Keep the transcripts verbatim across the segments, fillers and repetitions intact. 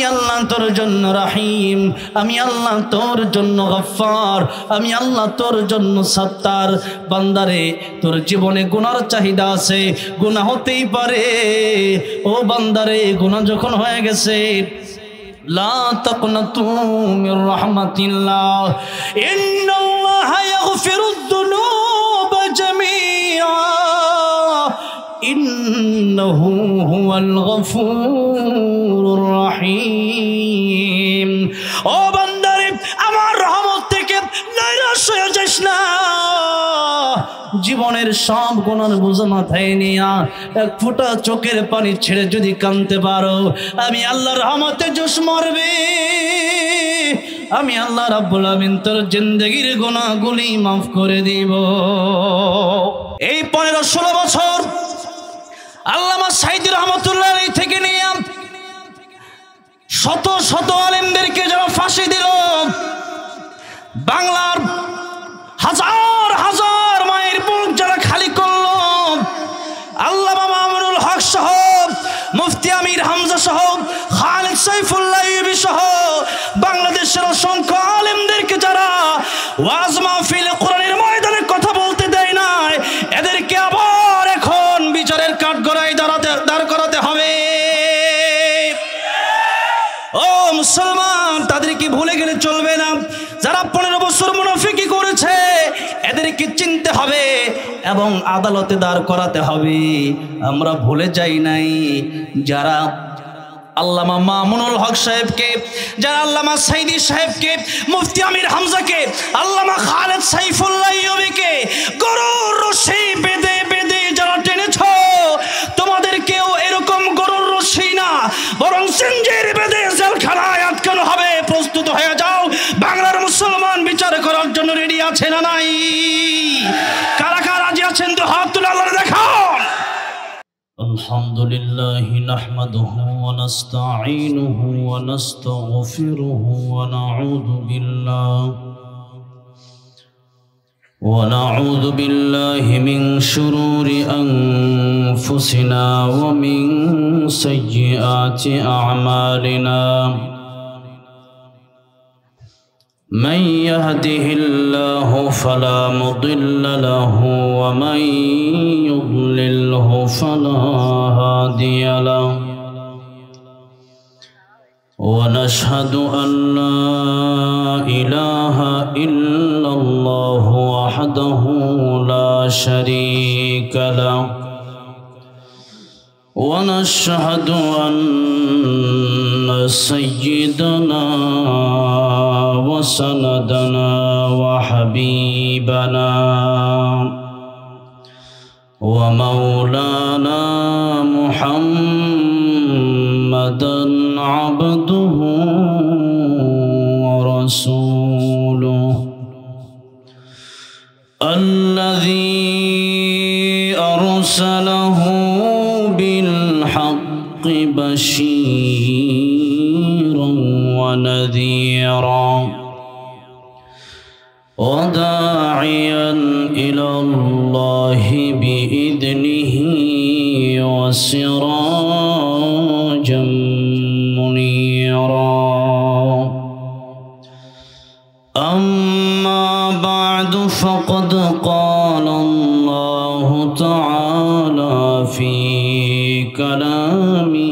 আল্লাহ তোর জন্য রহিম, আমি আল্লাহ তোর জন্য গফফার, আমি আল্লাহ তোর জন্য সত্তার। বান্দারে তোর জীবনে গুনার চাহিদা আছে, গুনাহ হতেই পারে। ও বান্দারে গুনাহ যখন হয়ে গেছে লা তাকনাতু মির রাহমাতিল্লাহ, ইন্নাল্লাহা ইয়াগফিরুদ যুনুবা জামিআ, ইন্নাহু হুয়াল গফুরুর রহিম। ও বান্দারে আমার রহমত থেকে নিরাশ হয়ে যাস না। জীবনের সব গুনার বোঝা মাথায় নিয়া এক ফোঁটা চোখের পানি ছেড়ে যদি কাঁদতে পারো, আমি আল্লাহর রহমতে জোশ মারবে। আমি আল্লাহ রাব্বুল আমিন তোর জিন্দেগির গুনাহগুলি মাফ করে দিব। এই পনেরো ষোলো বছর আল্লামা সাঈদী রহমতুল্লাহ আলাইহি থেকে নিয়ে শত শত আলেমদেরকে যারা ফাঁসি দিল, বাংলার হাজার হাজার মায়ের বুক যারা খালি করলো, আল্লামা মামুনুল হক সহ, মুফতি আমির হামজা সহ, খালিদ সাইফুল্লাহ আইয়ুবী সহ বাংলাদেশের অসংখ্য আলেমদেরকে যারা ওয়াজ মাহফিলে কোরআনের ময়দানে কথা বলতে দেয় নাই, এদেরকে আবার এখন বিচারের কাঠগড়ায় দাঁড়াতে দাঁড় করাতে হবে। ও মুসলমান, তাদেরকে ভুলে গেলে চলবে না। যারা পনেরো বছর মুনাফিকি করেছে এদেরকে চিনতে হবে এবং আদালতে দাঁড় করাতে হবে। আমরা ভুলে যাই নাই যারা আল্লামা মামুনুল হক সাহেবকে, যারা আল্লামা সাঈদী সাহেবকে, মুফতি আমির হামজাকে, আল্লামা খালিদ সাইফুল্লাহ আইয়ুবীকে গরুর রশি বেঁধে বেঁধে যারা টেনেছ, তোমাদেরকেও এরকম গরুর রশি না বরং সিঞ্জির বেঁধে জেলখানায় আটকানো হবে। প্রস্তুত হয়ে যাও। বাংলার মুসলমান বিচার করার জন্য রেডি আছে না নাই? কারা কারা রাজি আছেন তো হাত তুলে আল্লাহর দেখাও। আলহামদুলিল্লাহি নাহমাদুহু ওয়া নাস্তাঈনুহু ওয়া নাস্তাগফিরুহু ওয়া নাউযু বিল্লাহি ওয়া নাউযু বিল্লাহি মিন শুরুরি আনফুসিনা ওয়া মিন সাইয়্যাতি আ'মালিনা। من يهده الله فلا مضل له ومن يضلله فلا هادي له، ونشهد أن لا إله إلا الله وحده لا شريك له، ونشهد أن سيدنا وسندنا وحبيبنا ومولانا محمدا عبده ورسوله الذي أرسله بالحق بشيرا ونذيرا وداعيا إلى الله بإذنه وسراجا منيرا. أما بعد فقد قال الله تعالى في كلامه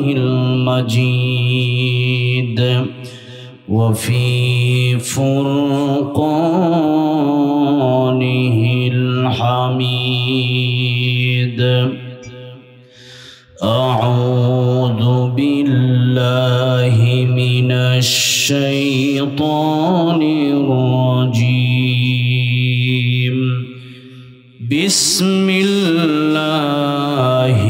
المجيد وفي فرقانه الحميد. أعوذ بالله من الشيطان الرجيم. بسم الله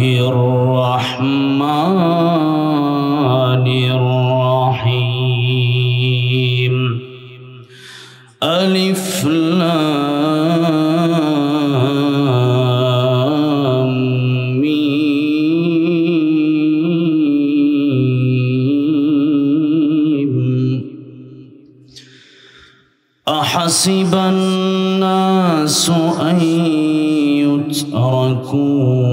الرحمن الرحيم. ألف لام ميم. أحسب الناس أن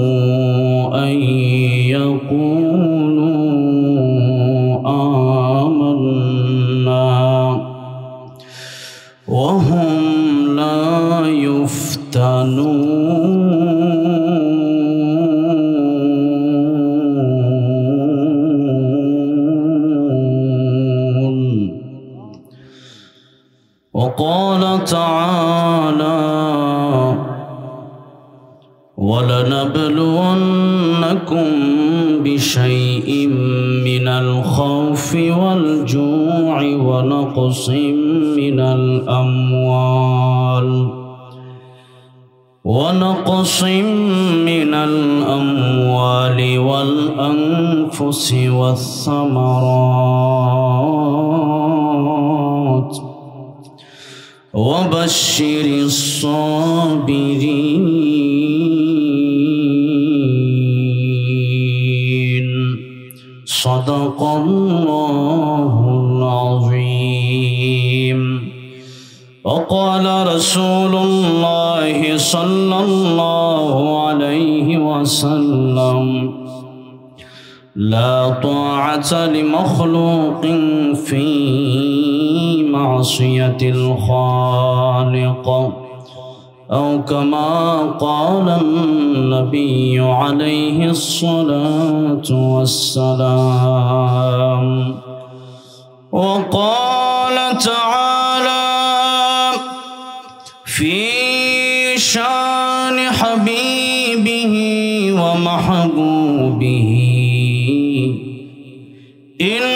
يتركوا أن يقولوا تعالى ولنبلونكم بشيء من الخوف والجوع ونقص من الأموال ونقص من الأموال والأنفس والثمرات وبشر الصابرين صدق الله العظيم. وقال رسول الله صلى الله عليه وسلم لا طاعة لمخلوق في معصية الخالق أو كما قال النبي عليه الصلاة والسلام. وقال تعالى في شان حبيبه ومحبوبه إن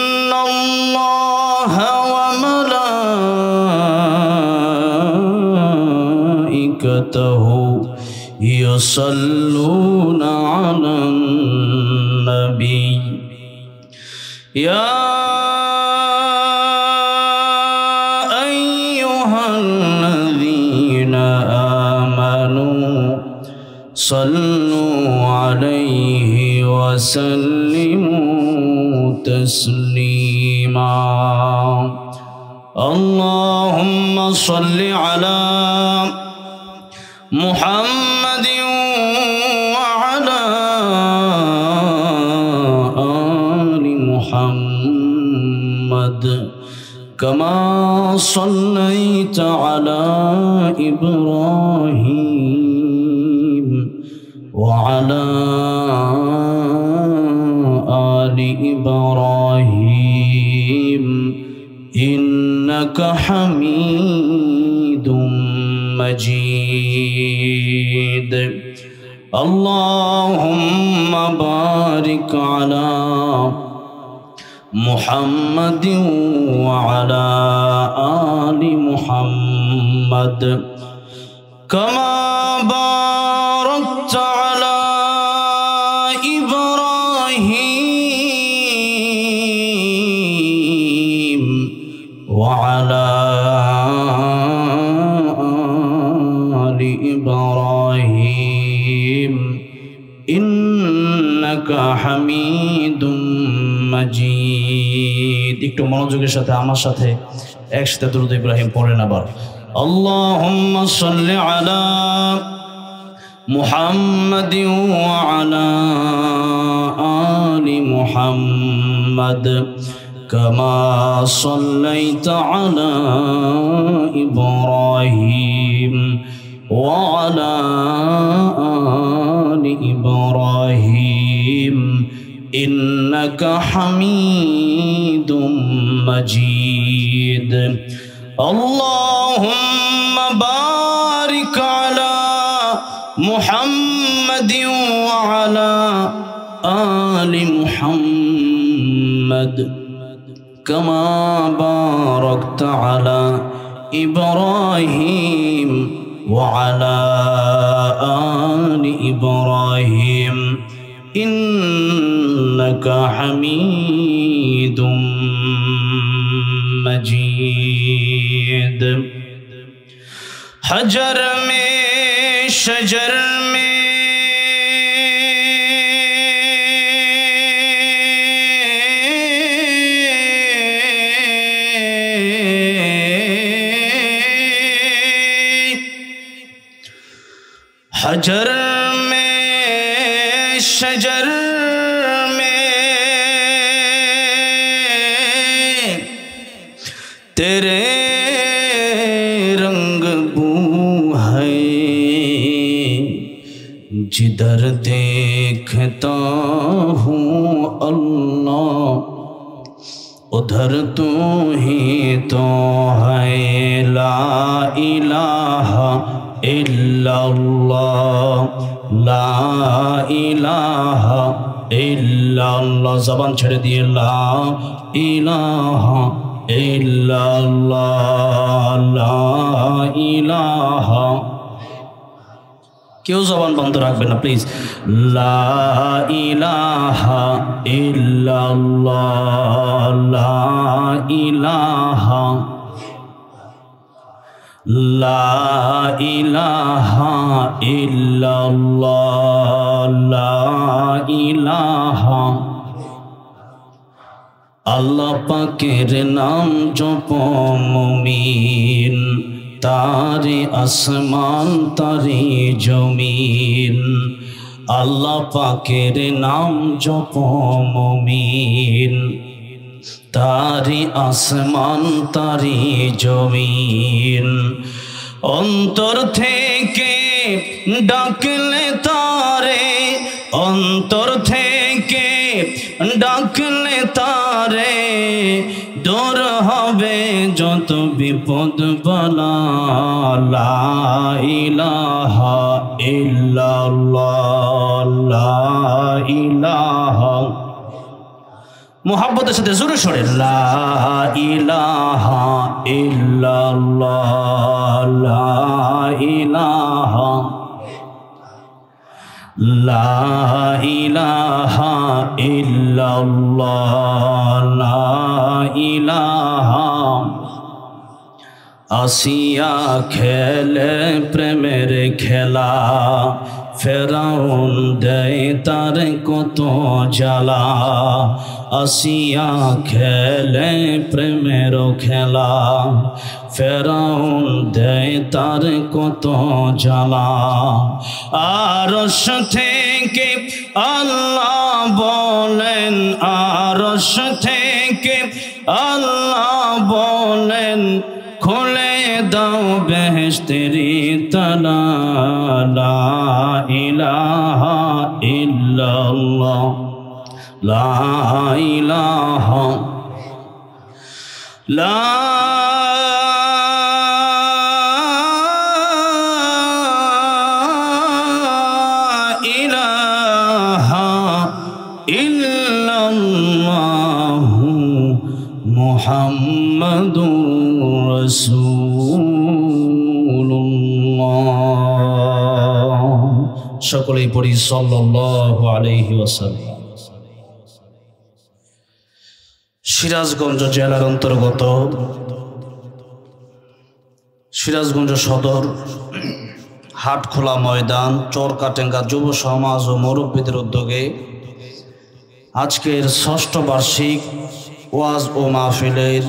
الله وملائكته يصلون على النبي يا صلوا عليه وسلموا تسليما. اللهم صل على محمد وعلى آل محمد كما صليت على إبراهيم وعلى آل إبراهيم إنك حميد مجيد. اللهم بارك على محمد وعلى آل محمد كما باركت على إبراهيم وعلى آل إبراهيم إنك حميد مجيد. একটু মনোযোগের সাথে আমার সাথে একসাথে দুরূদ ইব্রাহিম পড়েন আবার। اللهم صل على محمد وعلى آل محمد كما صليت على إبراهيم وعلى آل إبراهيم إنك حميد مجيد. اللهم بارك على محمد وعلى آل محمد كما باركت على إبراهيم وعلى آل إبراهيم إنك حميد مجيد. حجر میں شجر میں حجر میں شجر میں تیرے رنگ بو ہے جدھر دیکھتا ہوں اللہ उधर तू ही तो है ला इलाहा इल्लल्लाह ला इलाहा इल्लल्लाह ज़बान छेड़े दिए ला इलाहा इल्लल्लाह ला इलाहा क्यों ज़बान बंद रखबें ना प्लीज ला इलाहा इल्लल्लाह ला इलाहा ला इलाहा इल्लल्लाह ला इलाहा अल्लाह पाकेर नाम जपो मुमीन तारे आसमान तारे जमीन अल्लाह पाकेर नाम जपो मुमीन तारे आसमान तारे जमीन अंतर थेके डाकले तारे अंतर थेके डाकले तारे दूर हबे जत विपद बाला ला इलाहा इल्लल्लाह ला इलाहा मोहब्बत साथे जोरे छोड़े ला इलाहा इल्लल्लाह ला इलाहा ला इलाहा इल्लल्लाह ला इलाहा आसिया खेले प्रेमेर खेला फेराउन देय तार कत जाला आसिया खेले प्रेमेर खेला फेराउन देय तार कत जाला आरश थेके अल्लाह बोलेन आरश थेके अल्लाह बोलेन खोले दाओ बेहेश्तेरी तला ला इलाहा इल्लल्लाह ला इलाहा ला इलाहा इल्लल्लाह मुहम्मदुर रसूलुल्लाह सकलेই পড়ি সাল্লাল্লাহু আলাইহি ওয়াসাল্লাম। সিরাজগঞ্জ জেলার অন্তর্গত সিরাজগঞ্জ সদর হাটখোলা ময়দান চরকাটেঙ্গা যুব সমাজ ও মুরব্বীদের উদ্যোগে আজকের ষষ্ঠ বার্ষিক ওয়াজ ও মাহফিলের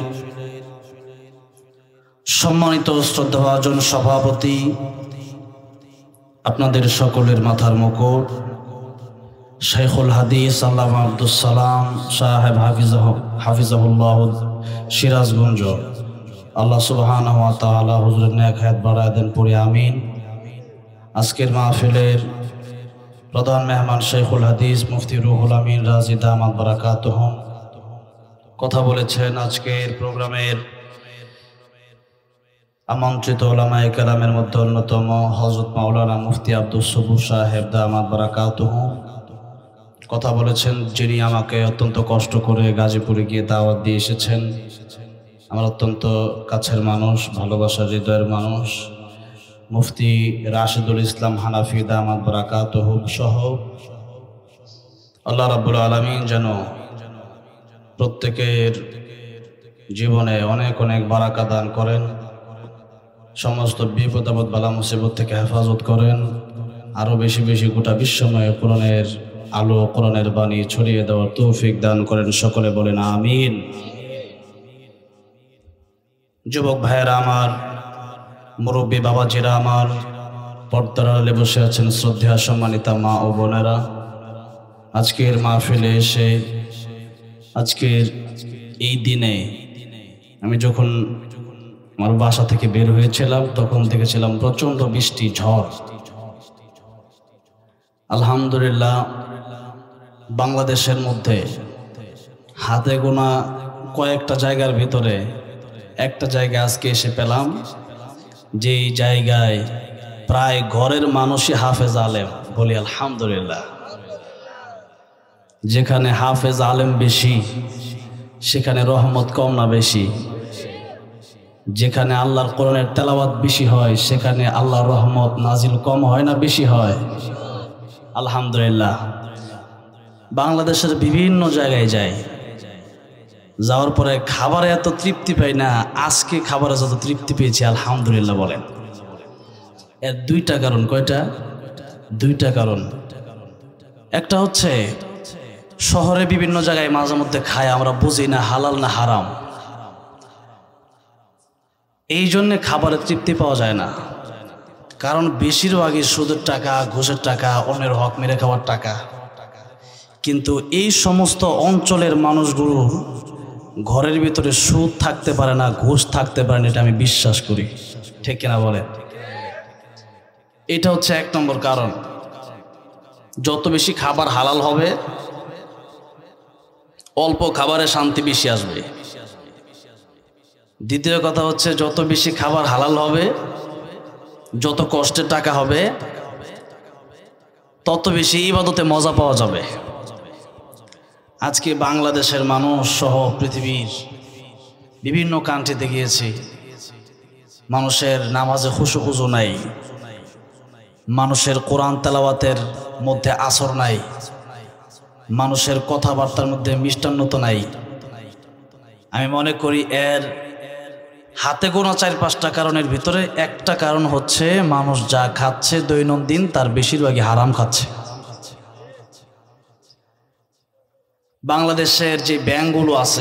সম্মানিত শ্রদ্ধাভাজন সভাপতি আপনাদের সকলের মাথার মুকুট শেখুল হাদিস আল্লামা আব্দুস সালাম সাহেব হাফিজাহ হাফিজাহুল্লাহ সিরাজগঞ্জ আল্লাহ সুবহানাহু ওয়া তাআলা হুজুরের নেক হায়াত বাড়ায় দেন পড়ি আমিন। আজকের মাহফিলের প্রধান মেহমান শেখুল হাদিস মুফতি রুহুল আমিন রাজি দামাত বারাকাতুহুম কথা বলেছেন। আজকের প্রোগ্রামের আমন্ত্রিত ওলামায়ে কেরামের মধ্যে অন্যতম হযরত মাওলানা মুফতি আব্দুস সবুর সাহেব দামাত বারাকাতুহুম কথা বলেছেন, যিনি আমাকে অত্যন্ত কষ্ট করে গাজীপুরে গিয়ে দাওয়াত দিয়ে এসেছেন। আমার অত্যন্ত কাছের মানুষ, ভালোবাসার হৃদয়ের মানুষ মুফতি রাশিদুল ইসলাম হানাফি দামাত বারাকাতুহু সহ আল্লাহ রাব্বুল আলামিন যেন প্রত্যেকের জীবনে অনেক অনেক বারাকা দান করেন, সমস্ত বিপদ আপদ বালা মুসিবত থেকে হেফাজত করেন, আরো বেশি বেশি গোটা বিশ্বময় কোরআনের আলো কোরআনের বাণী ছড়িয়ে দেওয়ার তৌফিক দান করেন। সকলে বলেন আমিন। যুবক ভাইয়েরা আমার, মুরব্বী বাবাজিরা আমার, পর্দার আড়ালে বসে আছেন শ্রদ্ধেয় সম্মানিতা মা ও বোনেরা, আজকের মাহফিলে এসে আজকের এই দিনে আমি যখন আমার বাসা থেকে বের হয়েছিলাম তখন দেখেছিলাম প্রচন্ড বৃষ্টি ঝড়। আলহামদুলিল্লাহ বাংলাদেশের মধ্যে হাতে গোনা কয়েকটা জায়গার ভিতরে একটা জায়গায় আজকে এসে পেলাম, যেই জায়গায় প্রায় ঘরের মানুষই হাফেজ আলেম। বলি আলহামদুলিল্লাহ। যেখানে হাফেজ আলেম বেশি সেখানে রহমত কম না বেশি? যেখানে আল্লাহর কোরআনের তেলাওয়াত বেশি হয় সেখানে আল্লাহর রহমত নাজিল কম হয় না বেশি হয়? আলহামদুলিল্লাহ। বাংলাদেশের বিভিন্ন জায়গায় যাই, যাওয়ার পরে খাবারে এত তৃপ্তি পাই না, আজকে খাবারে যত তৃপ্তি পেয়েছি আলহামদুলিল্লাহ বলেন। এর দুইটা কারণ। কয়টা? দুইটা কারণ। একটা হচ্ছে শহরে বিভিন্ন জায়গায় মাঝে মধ্যে খায়, আমরা বুঝি না হালাল না হারাম, এই জন্যে খাবারের তৃপ্তি পাওয়া যায় না। কারণ বেশিরভাগই সুদের টাকা, ঘুষের টাকা, অন্যের হক মেরে খাওয়ার টাকা। কিন্তু এই সমস্ত অঞ্চলের মানুষগুলোর ঘরের ভিতরে সুদ থাকতে পারে না, ঘুষ থাকতে পারে না, এটা আমি বিশ্বাস করি। ঠিক কিনা বলেন? এটা হচ্ছে এক নম্বর কারণ। যত বেশি খাবার হালাল হবে অল্প খাবারে শান্তি বেশি আসবে। দ্বিতীয় কথা হচ্ছে যত বেশি খাবার হালাল হবে, যত কষ্টের টাকা হবে, তত বেশি ইবাদতে মজা পাওয়া যাবে। আজকে বাংলাদেশের মানুষ সহ পৃথিবীর বিভিন্ন কান্ট্রিতে গিয়েছি, মানুষের নামাজে খুশু খুশু নাই, মানুষের কোরআন তেলাওয়াতের মধ্যে আসর নাই, মানুষের কথাবার্তার মধ্যে মিষ্টান্নতা নাই। আমি মনে করি এর হাতে গোনা চার পাঁচটা কারণের ভিতরে একটা কারণ হচ্ছে মানুষ যা খাচ্ছে দৈনন্দিন তার বেশিরভাগই হারাম খাচ্ছে। বাংলাদেশের যে ব্যাংকগুলো আছে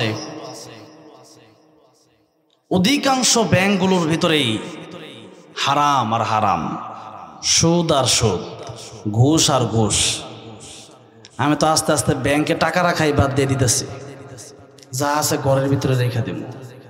অধিকাংশ ব্যাংকগুলোর ভিতরেই হারাম আর হারাম, সুদ আর সুদ, ঘুষ আর ঘুষ। আমি তো আস্তে আস্তে ব্যাংকে টাকা রাখাই বাদ দিয়ে দিতেছি, যা আছে ঘরের ভিতরে রেখে দেব।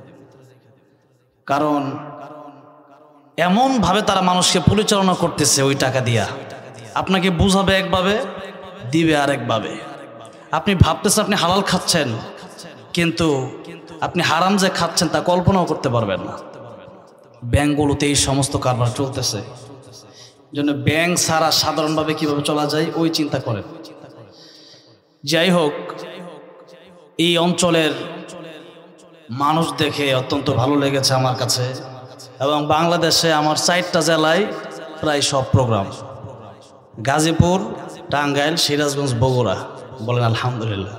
কারণ এমন ভাবে তারা মানুষকে পরিচালনা করতেছে ওই টাকা দিয়া, আপনাকে বুঝাবে একভাবে, দিবে আরেকভাবে। আপনি ভাবতেছেন আপনি হালাল খাচ্ছেন, কিন্তু আপনি হারাম যে খাচ্ছেন তা কল্পনাও করতে পারবেন না। ব্যাংকগুলোতে এই সমস্ত কারবার চলতেছে, জন্য ব্যাংক ছাড়া সাধারণভাবে কিভাবে চলা যায় ওই চিন্তা করেন। যাই হোক, এই অঞ্চলের মানুষ দেখে অত্যন্ত ভালো লেগেছে আমার কাছে, এবং বাংলাদেশে আমার চারটা জেলায় প্রায় সব প্রোগ্রাম, গাজীপুর, টাঙ্গাইল, সিরাজগঞ্জ, বগুড়া। বলেন আলহামদুলিল্লাহ।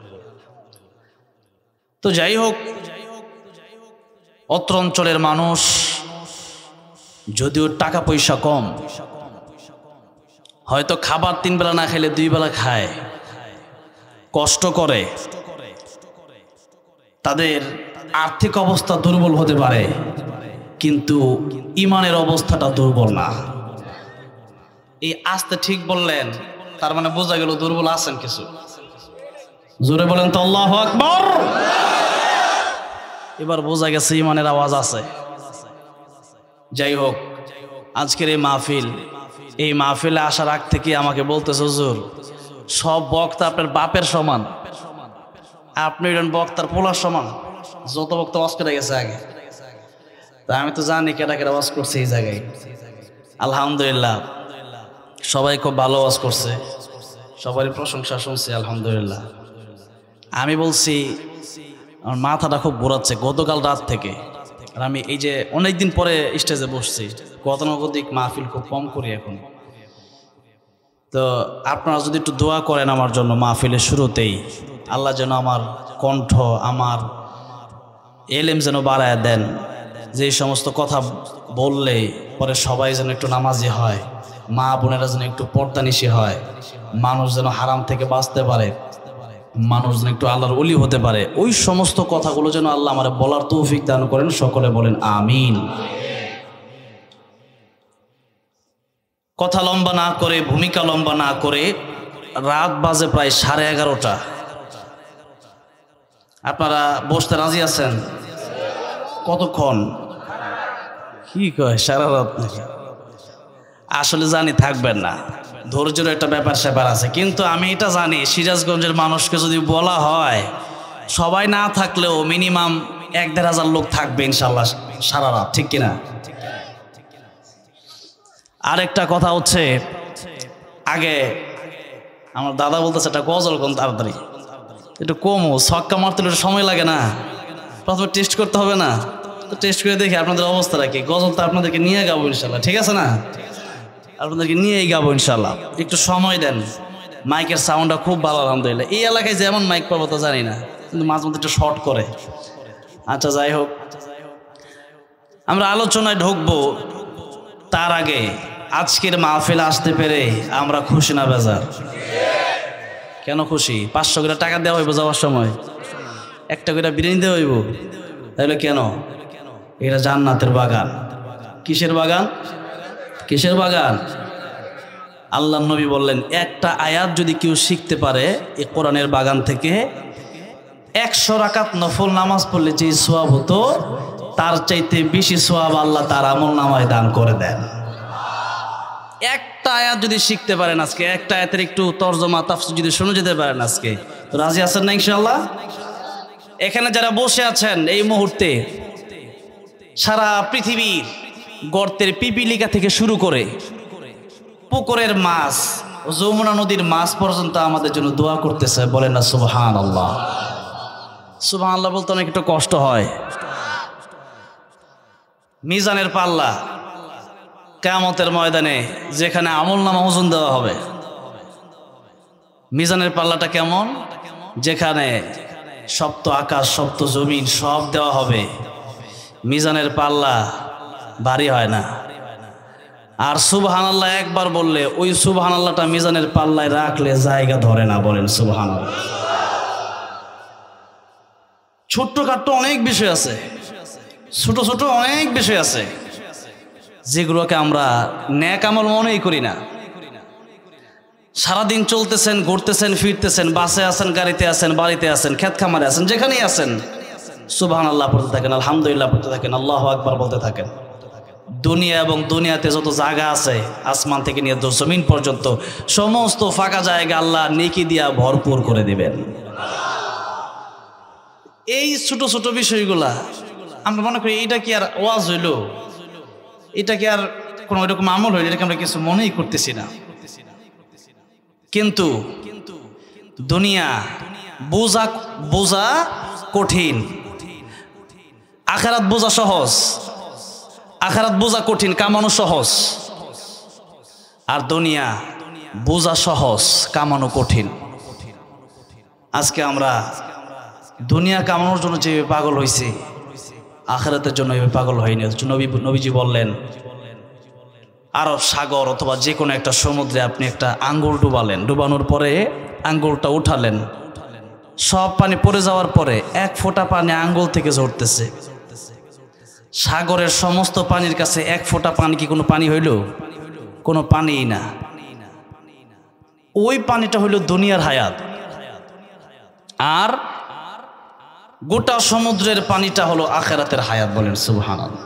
তো যাই হোক, অত্র অঞ্চলের মানুষ যদিও টাকা পয়সা কম, হয়তো খাবার তিন বেলা না খেলে দুই বেলা খায়, কষ্ট করে, তাদের আর্থিক অবস্থা দুর্বল হতে পারে, কিন্তু ইমানের অবস্থাটা দুর্বল না। এই আসতে ঠিক বললেন, তার মানে বোঝা গেল দুর্বল আছেন কিছু। জোরে বলেন তো আল্লাহু আকবার। এবার বোঝা গেছে ইমানের আওয়াজ আছে। যাই হোক, আজকের এই মাহফিল, এই মাহফিলে আসার আগ থেকে আমাকে বলতেছে হুজুর সব বক্তা আপনার বাপের সমান, আপনি বক্তার পোলার সমান, যত বক্তা ওয়াজ করে গেছে আগে। তা আমি তো জানি কেটা কেটা ওয়াজ করছে এই জায়গায়। আলহামদুলিল্লাহ, সবাই খুব ভালো ওয়াজ করছে, সবারই প্রশংসা শুনছি আলহামদুলিল্লাহ। আমি বলছি আমার মাথাটা খুব ঘোরাচ্ছে গতকাল রাত থেকে, আর আমি এই যে অনেকদিন পরে স্টেজে বসছি, গতানুগতিক মাহফিল খুব কম করি এখন। তো আপনারা যদি একটু দোয়া করেন আমার জন্য মাহফিলের শুরুতেই, আল্লাহ যেন আমার কণ্ঠ, আমার এলেম যেন বাড়ায় দেন, যে সমস্ত কথা বললে পরে সবাই যেন একটু নামাজি হয়, মা বোনেরা যেন একটু পর্দানিশী হয়, মানুষ যেন হারাম থেকে বাঁচতে পারে, মানুষ যেন একটু আল্লাহর ওলি হতে পারে, ওই সমস্ত কথাগুলো যেন আল্লাহ আমার বলার তৌফিক দান করেন। সকলে বলেন আমিন। কথা লম্বা না করে, ভূমিকা লম্বা না করে, রাত বাজে প্রায় সাড়ে এগারোটা। আপনারা বসতে রাজি আছেন? কতক্ষণ? কি কয় সারা রাত নাকি? আসলে জানি থাকবেন না, ধৈর্যের একটা ব্যাপার স্যাপার আছে। কিন্তু আমি এটা জানি, সিরাজগঞ্জের মানুষকে যদি বলা হয় সবাই না থাকলেও মিনিমাম এক দেড় হাজার লোক থাকবে ইনশাল্লাহ সারা রাত, ঠিক কিনা? আরেকটা কথা হচ্ছে, আগে আমার দাদা বলতেছে একটা গজল কোন তাড়াতাড়ি একটু কমও, ছক্কা মারতে একটু সময় লাগে না, প্রথমে টেস্ট করতে হবে না? তো টেস্ট করে দেখি আপনাদের অবস্থাটা কি। গজল তো আপনাদেরকে নিয়ে গাবো ইনশাল্লাহ, ঠিক আছে না? আপনাদেরকে নিয়েই গাবো ইনশাল্লাহ, একটু সময় দেন। মাইকের সাউন্ডটা খুব ভালো আলহামদুলিল্লাহ। এই এলাকায় যেমন মাইক পাবো তো জানি না, কিন্তু মাঝে মধ্যে একটু শর্ট করে। আচ্ছা যাই হোক, আমরা আলোচনায় ঢুকবো তার আগে আজকের মাহফিলে আসতে পেরে আমরা খুশি না বেজার? কেন খুশি? পাঁচশো করে টাকা দেওয়া হইব যাওয়ার সময়, একটা করে বিরিয়ানি দেওয়া হইব, তাহলে কেন? এটা জান্নাতের বাগান। কিসের বাগান? কিসের বাগান? আল্লাহ নবী বললেন, একটা আয়াত যদি কেউ শিখতে পারে এই কোরআনের বাগান থেকে, একশো রাকাত নফল নামাজ পড়লে যে সোয়াব হতো তার চাইতে বেশি সোয়াব আল্লাহ তার আমল নামায় দান করে দেন। একটা আয়াত যদি শিখতে পারেন আজকে, একটা আয়াতের একটু তর্জমা তাফসীর যদি শুনে যেতে পারেন আজকে, তো রাজি আছেন না ইনশাআল্লাহ? এখানে যারা বসে আছেন এই মুহূর্তে, সারা পৃথিবীর গর্তের পিপিলিকা থেকে শুরু করে পুকুরের মাছ, যমুনা নদীর মাছ পর্যন্ত আমাদের জন্য দোয়া করতেছে, বলেন না সুবহানাল্লাহ? সুবহানাল্লাহ বলতে অনেক একটু কষ্ট হয়। মিজানের পাল্লা কিয়ামতের ময়দানে যেখানে আমলনামা ওজন দেওয়া হবে, মিজানের পাল্লাটা কেমন? যেখানে সপ্ত আকাশ সপ্ত জমিন সব দেওয়া হবে, মিজানের পাল্লা ভারী হয় না। আর সুবহানাল্লাহ একবার বললে ওই সুবহানাল্লাহটা মিজানের পাল্লায় রাখলে জায়গা ধরে না, বলেন সুবহানাল্লাহ। ছোট্টখাট্ট অনেক বিষয় আছে, ছোট ছোট অনেক বিষয় আছে যেগুলোকে আমরা নেক আমল মনেই করি না। সারাদিন চলতেছেন, ঘুরতেছেন, ফিরতেছেন, বাসে আছেন, গাড়িতে আছেন, বাড়িতে আছেন, ক্ষেত খামারে আছেন, যেখানেই আছেন সুবহানাল্লাহ পড়তে থাকেন, আলহামদুলিল্লাহ পড়তে থাকেন, আল্লাহু আকবার বলতে থাকেন। দুনিয়া এবং দুনিয়াতে যত জায়গা আছে, আসমান থেকে নিয়ে জমিন পর্যন্ত সমস্ত ফাঁকা জায়গা আল্লাহ নেকি দিয়া ভরপুর করে দিবেন। এই ছোট ছোট বিষয়গুলা আমরা মনে করি এটা কি আর ওয়াজ হইল, এটা কি আর কোনো এরকম আমল হইল, এটাকে আমরা কিছু মনেই করতেছি না। কিন্তু দুনিয়া বোঝা বোঝা কঠিন, আখিরাত বোঝা সহজ। আখিরাত বোঝা কঠিন, কামানো সহজ। আর দুনিয়া বোঝা সহজ, কামানো কঠিন। আজকে আমরা দুনিয়া কামানোর জন্য যে পাগল হয়েছি, আখিরাতের জন্য এভাবে পাগল হয়নি। নবী নবীজি বললেন, আরব সাগর অথবা যে কোনো একটা সমুদ্রে আপনি একটা আঙ্গুল ডুবালেন, ডুবানোর পরে আঙ্গুলটা উঠালেন, সব পানি পড়ে যাওয়ার পরে এক ফোঁটা পানি আঙ্গুল থেকে ঝরতেছে। সাগরের সমস্ত পানির কাছে এক ফোঁটা পানি কি কোনো পানি হইল? কোনো পানিই না। ওই পানিটা হইল দুনিয়ার হায়াত, আর গোটা সমুদ্রের পানিটা হলো আখিরাতের হায়াত, বলেন সুবহানাল্লাহ।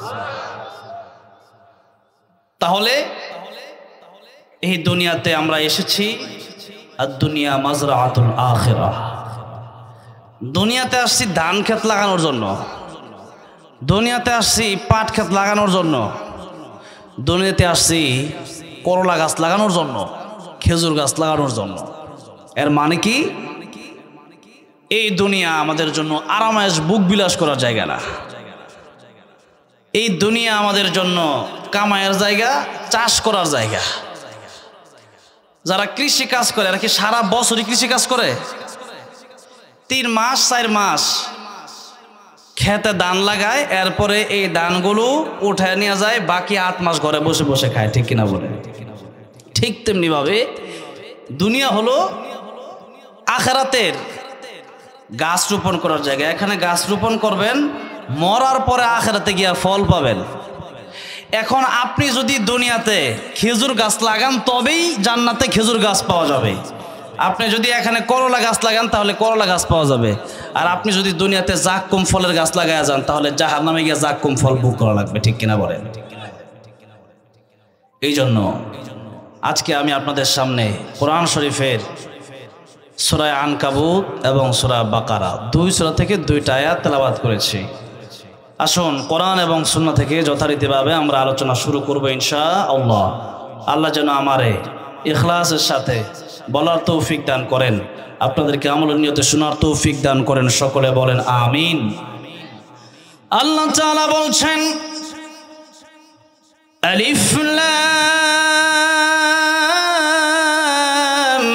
তাহলে এই দুনিয়াতে আমরা এসেছি, আর দুনিয়া মাজরাআতুল আখিরাহ। দুনিয়াতে আসছি ধান ক্ষেত লাগানোর জন্য, দুনিয়াতে আসছি পাট ক্ষেত লাগানোর জন্য, দুনিয়াতে আসছি করলা গাছ লাগানোর জন্য, খেজুর গাছ লাগানোর জন্য। এর মানে কি? এই দুনিয়া আমাদের জন্য আরামায়েশ বুক বিলাস করার জায়গা না। এই দুনিয়া আমাদের জন্য কামায়ের জায়গা, চাষ করার জায়গা। যারা কৃষি কাজ করে, এরা কি সারা বছরই কৃষি কাজ করে? তিন মাস চার মাস খেতে ধান লাগায়, এরপরে এই ধানগুলো উঠায় নিয়ে যায়, বাকি আট মাস ঘরে বসে বসে খায়, ঠিক কিনা বলে? ঠিক তেমনি ভাবে দুনিয়া হলো আখিরাতের গাছ রোপণ করার জায়গা। এখানে গাছ রোপণ করবেন, মরার পরে আখিরাতে গিয়া ফল পাবেন। এখন আপনি যদি দুনিয়াতে খেজুর গাছ লাগান তবেই জান্নাতে খেজুর গাছ পাওয়া যাবে। আপনি যদি এখানে করলা গাছ লাগান তাহলে করলা গাছ পাওয়া যাবে। আর আপনি যদি দুনিয়াতে জাক্কুম ফলের গাছ লাগায়া যান তাহলে জাহান্নামে গিয়ে জাক্কুম ফল ভোগ করা লাগবে, ঠিক কিনা বলেন? এই জন্য আজকে আমি আপনাদের সামনে কোরআন শরীফের সূরা আনকাবুত এবং সূরা বাকারা, দুই সূরা থেকে দুইটা আয়াত তেলাওয়াত করেছি। আসুন কোরআন এবং সুন্নাহ থেকে যথারীতিভাবে আমরা আলোচনা শুরু করব ইনশাআল্লাহ। আল্লাহ যেন আমারে ইখলাসের সাথে বলার তৌফিক দান করেন, আপনাদেরকে আমলের নিয়তে শোনার তৌফিক দান করেন, সকলে বলেন আমিন। আল্লাহ তাআলা বলছেন আলিফ লাম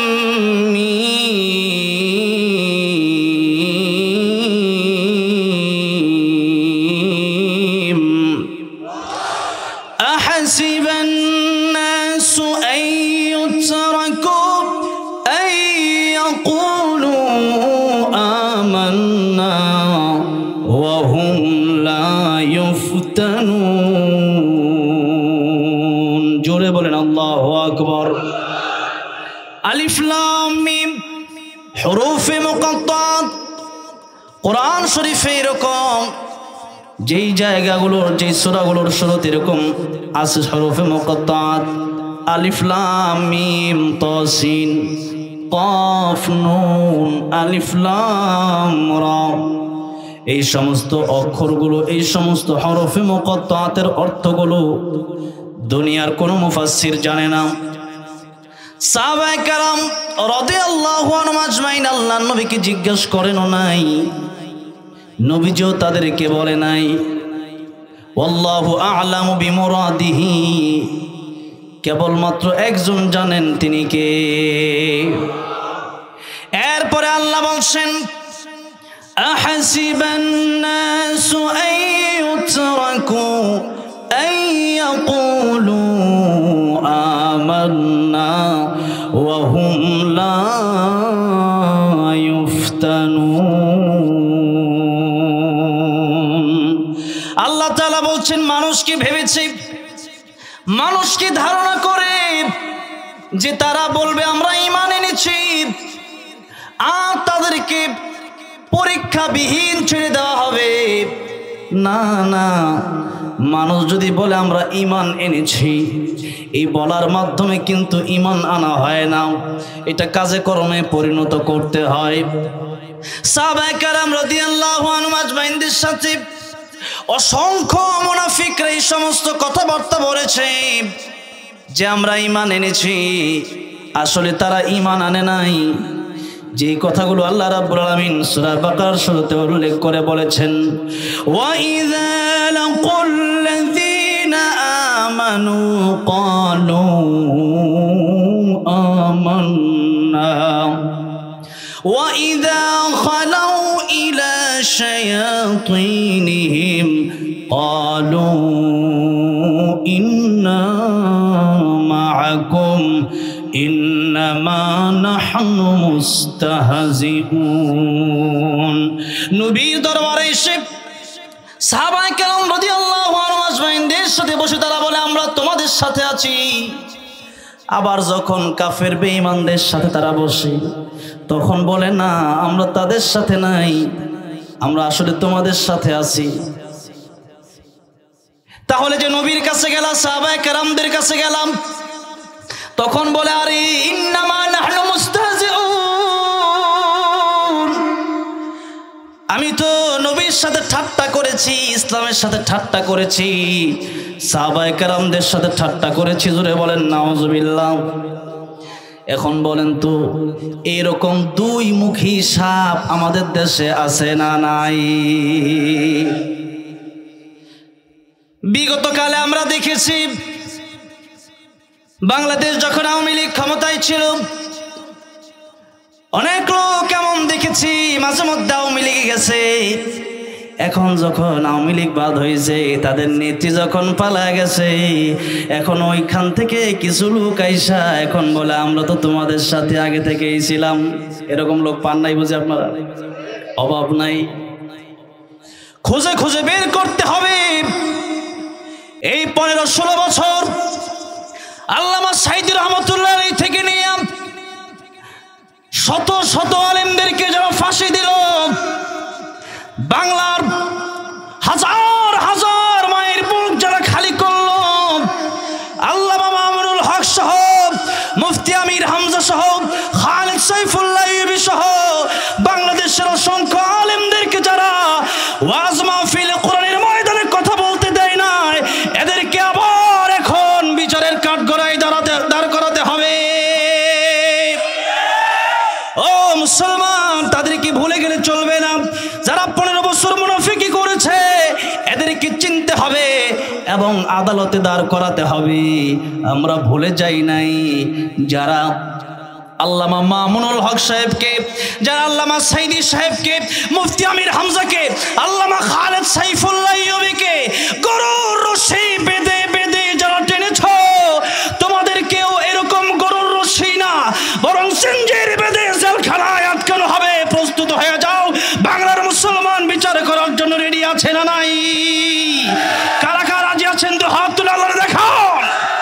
মিম আহাসিবান নাসু আন ইউতরাকু আন ইয়াকুলু আমান্না ওয়া হুম লা ইফতানুন। জোরে বলেন আল্লাহু আকবার। আলিফ লাম মিম হুরুফে মুকাত্তাত। কোরআন শরীফে এরকম যেই জায়গাগুলোর যেই সূরাগুলোর শুরুতে এরকম আছে হুরুফে মুকাত্তাত, আলিফ লাম মিম তাসিন কাফ নুন আলিফ লাম রা, এই সমস্ত অক্ষরগুলো, এই সমস্ত হরফে মুকাত্তাতের অর্থগুলো দুনিয়ার কোনো মুফাসসির জানে না। সাহাবায়ে কেরাম রাদিয়াল্লাহু আনহুম আজমাইন আল্লাহর নবীকে জিজ্ঞেস করেনও নাই, নবীজিও তাদেরকে বলে নাই। ওয়াল্লাহু আ'লামু বিমুরাদিহি, কেবলমাত্র একজন জানেন, তিনি কে? এরপরে আল্লাহ বলছেন আহাসিবান নাসু আন ইউতরাকু আন ইয়াকুলু আমান্না ওয়া হুম লা ইফতানুন। আল্লাহ তাআলা বলছেন মানুষ কি ভেবেছে, মানুষ কি ধারণা করে যে তারা বলবে আমরা ঈমান এনেছি আর তাদেরকে পরীক্ষাবিহীন ছেড়ে দেওয়া হবে? না না, মানুষ যদি বলে আমরা ঈমান এনেছি, এই বলার মাধ্যমে কিন্তু ঈমান আনা হয় না, এটা কাজে কর্মে পরিণত করতে হয়। সাহাবায়ে কেরাম রাদিয়াল্লাহু আনহুম আজমাইনদের সাথে অসংখ্য মুনাফিকরা এই সমস্ত কথাবার্তা বলেছে যে আমরা ঈমান এনেছি, আসলে তারা ঈমান আনে নাই। যে কথাগুলো আল্লাহ রাব্বুল আলামিন সূরা বাকারার শুরুতে উল্লেখ করে বলেছেন, ওয়া ইযা লাকুল্লাযীনা আমানু ক্বালু আমান্না ওয়া ইযা খালাউ ইলা শায়াতিনিহিম ক্বালু ইন্না মাআকুম ইন্নামা নাহনু মুস্তাহজিউন। নবীর দরবারে এসে সাহাবায়ে কেরাম রাদিয়াল্লাহু আনহুম আজমাইনদের সাথে বসে তারা বলে আমরা তোমাদের সাথে আছি। আবার যখন কাফের বেঈমানদের সাথে তারা বসে তখন বলে না, আমরা তাদের সাথে নাই, আমরা আসলে তোমাদের সাথে আছি। তাহলে যে নবীর কাছে গেলাম, সাহাবায়ে কেরামদের কাছে গেলাম, তখন বলে আরে ইন্নামা নাহনু মুস্তাহজিউন, আমি তো নবীর সাথে ঠাট্টা করেছি, ইসলামের সাথে ঠাট্টা করেছি, সাহাবায়ে কেরামদের সাথে ঠাট্টা করেছি। জোরে বলেন নাউজুবিল্লাহ। এখন বলেন তো এরকম দুই মুখী সাপ আমাদের দেশে আছে না নাই? বিগত কালে আমরা দেখেছি বাংলাদেশ যখন আওয়ামী লীগ ক্ষমতায় ছিল, অনেক লোক কেমন দেখেছি মাঝে মধ্যে আওয়ামী লীগে গেছে। এখন যখন আওয়ামী লীগ বাদ হয়েছে, তাদের নেত্রী যখন পালায় গেছে, এখন ওইখান থেকে কিছু লোক আইসা এখন বলে আমরা তো তোমাদের সাথে আগে থেকেই ছিলাম। এরকম লোক পান নাই বুঝে আপনারা? অভাব নাই, খুঁজে খুঁজে বের করতে হবে। এই পনেরো ষোলো বছর আল্লামা সাঈদী রহমাতুল্লাহ আলাইহি থেকে নিয়ে শত শত আলেমদেরকে যারা ফাঁসি দিল, বাংলার হাজার হাজার মায়ের বুক যারা খালি করলো, আল্লামা মামুনুল হক সহ, মুফতি আমির হামজা সহ, খালিদ সাইফুল্লাহ ও মুসলমান, তাদেরকে ভুলে গেলে চলবে না। যারা পনেরো বছর মুনাফিকি করেছে এদেরকে চিনতে হবে এবং আদালতে দাঁড় করাতে হবে। আমরা ভুলে যাই নাই যারা আল্লামা মামুনুল হক সাহেবকে, যারা আল্লামা সাইদি সাহেবকে, মুফতি আমির হামজাকে, আল্লামা খালেদ সাইফুল্লাহ ইউবিকে গরুর রশি বেঁধে বেঁধে যারা টেনেছ, তোমাদেরকেও এরকম গরুর রশি না বরং সিঞ্জির বেঁধে জেলখানায় আটকানো হবে। প্রস্তুত হয়ে যাও। বাংলার মুসলমান বিচার করার জন্য রেডি আছে না নাই? কারা কারা রাজি আছেন তো হাত তুলে আল্লাহর দেখান।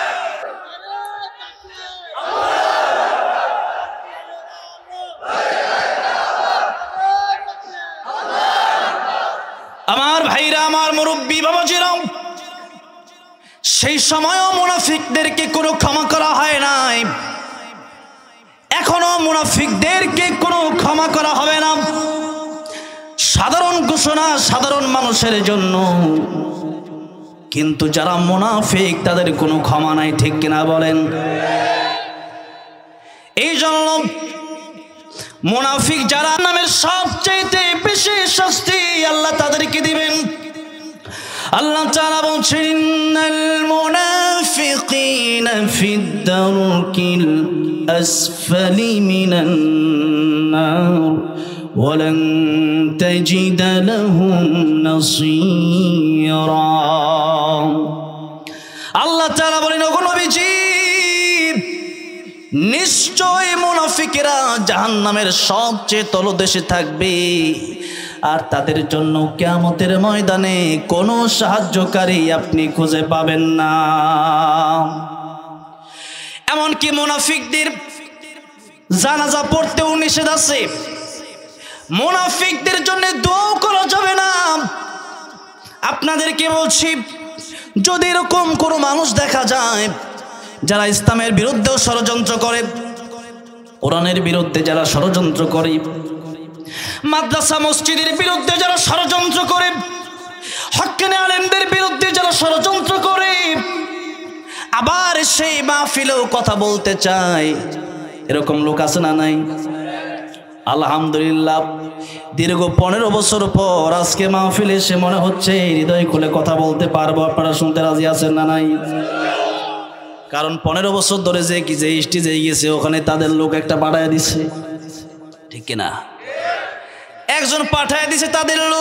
আমার ভাইরা, আমার মুরব্বী বাবাজিরা, সেই সময়ও মুনাফিকদেরকে কোনো ক্ষমা করা হয় নাই, এখনো মুনাফিকদেরকে কোনো ক্ষমা করা হবে না। সাধারণ ঘোষণা সাধারণ মানুষের জন্য, কিন্তু যারা মুনাফিক তাদের কোনো ক্ষমা নাই, ঠিক কিনা বলেন? এই জন্য মুনাফিক যারা নামের সবচেয়ে বেশি শাস্তি আল্লাহ তাদেরকে দিবেন। আল্লাহ তাআলা বলছেন, ইন্নাল মুনাফিকিনা ফিদ দারকিল আসফালি মিনান নার ওয়া লান তাজিদা লাহুম নাসীরা। আল্লাহ তাআলা বলেন, ওগো নবীজি, নিশ্চয় মুনাফিকেরা জাহান্নামের সবচেয়ে তলদেশে থাকবে, আর তাদের জন্য কিয়ামতের ময়দানে কোনো সাহায্যকারী আপনি খুঁজে পাবেন না। এমনকি মুনাফিকদের জানাজা পড়তেও নিষেধ আছে। মুনাফিকদের জন্য দোয়া করা যাবে না। আপনাদেরকে বলছি, যদি এরকম কোনো মানুষ দেখা যায় যারা ইসলামের বিরুদ্ধেও ষড়যন্ত্র করে, কোরআনের বিরুদ্ধে যারা ষড়যন্ত্র করে, মাদ্রাসা মসজিদের বিরুদ্ধে যারা ষড়যন্ত্র করে, হক্কানি আলেমদের বিরুদ্ধে যারা ষড়যন্ত্র করে, আবার সেই মাহফিলেও কথা বলতে চায়, এরকম লোক আছে না নাই? আলহামদুলিল্লাহ, দীর্ঘ পনেরো বছর পর আজকে মাহফিলে এসে মনে হচ্ছে হৃদয় খুলে কথা বলতে পারবো। আপনারা শুনতে রাজি আছেন না নাই? কারণ পনেরো বছর ধরে যে কি যে স্টেজে গিয়েছে ওখানে তাদের লোক একটা পাঠায় দিছে, ঠিক কিনা? একজন পাঠায় দিছে তাদের লোক।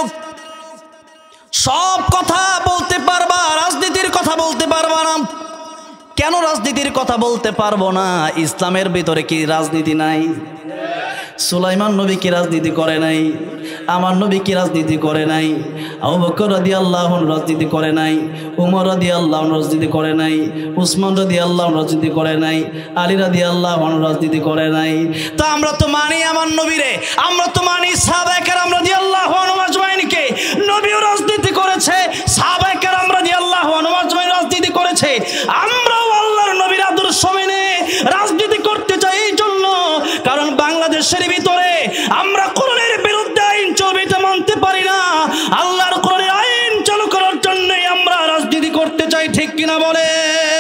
সব কথা বলতে পারবা, রাজনীতির কথা বলতে পারবা না। কেন রাজনীতির কথা বলতে পারবো না? ইসলামের ভিতরে কি রাজনীতি নাই? সুলাইমান নবী কি রাজনীতি করে নাই? আমার নবী কি রাজনীতি করে নাই? আবু বকর রাদিয়াল্লাহু আনহু রাজনীতি করে নাই? উমর রাদিয়াল্লাহু আনহু রাজনীতি করে নাই? উসমান রাদিয়াল্লাহু আনহু রাজনীতি করে নাই? আলী রাদিয়াল্লাহু আনহু রাজনীতি করে নাই? তো আমরা তো মানি আমার নবীরে, আমরা তো মানি সাহাবায়ে কেরাম রাদিয়াল্লাহু আনহুম আজমাইনকে। নবীও রাজনীতি করেছে, সাহাবায়ে কেরাম রাদিয়াল্লাহু আনহুম আজমাইন রাজনীতি করেছে। আমরাও আল্লাহর নবীর আদর্শ মেনে রাজনীতি করতে চাই। এই জন্য কারণ বাংলাদেশের ভিতরে আমরা কোরআনের বিরুদ্ধে আইন চলবে এটা মানতে পারি না। আল্লাহর কোরআনের আইন চালু করার জন্যই আমরা রাজনীতি করতে চাই, ঠিক কিনা বলে?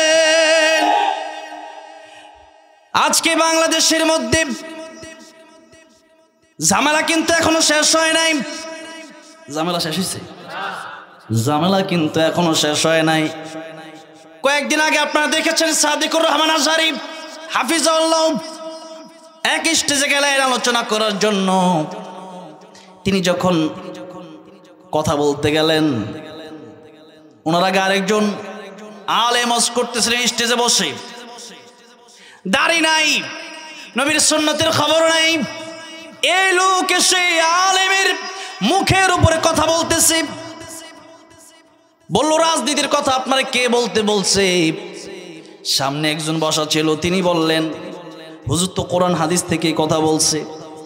আজকে বাংলাদেশের মধ্যে ঝামেলা কিন্তু এখনো শেষ হয় নাই। ঝামেলা শেষ হয়েছে? ঝামেলা কিন্তু এখনো শেষ হয় নাই। কয়েকদিন আগে আপনারা দেখেছেন সাদিকুর রহমান আজহারী হাফিজাহুল্লাহ এক স্টেজে গেলেন আলোচনা করার জন্য। তিনি যখন কথা বলতে গেলেন, ওনার আগে আরেকজন আলেম ওয়াজ করতেছিলেন স্টেজে বসে। দাড়ি নাই, নবীর সুন্নতের খবর নাই। এই লোক এসে আলেমের মুখের উপরে কথা বলতেছে। বলল, রাজনীতির কথা আপনারা কে বলতে বলছে? সামনে একজন বসা ছিল, তিনি বললেন, হুজুর তো কোরআন হাদিস থেকে কথা বলছে।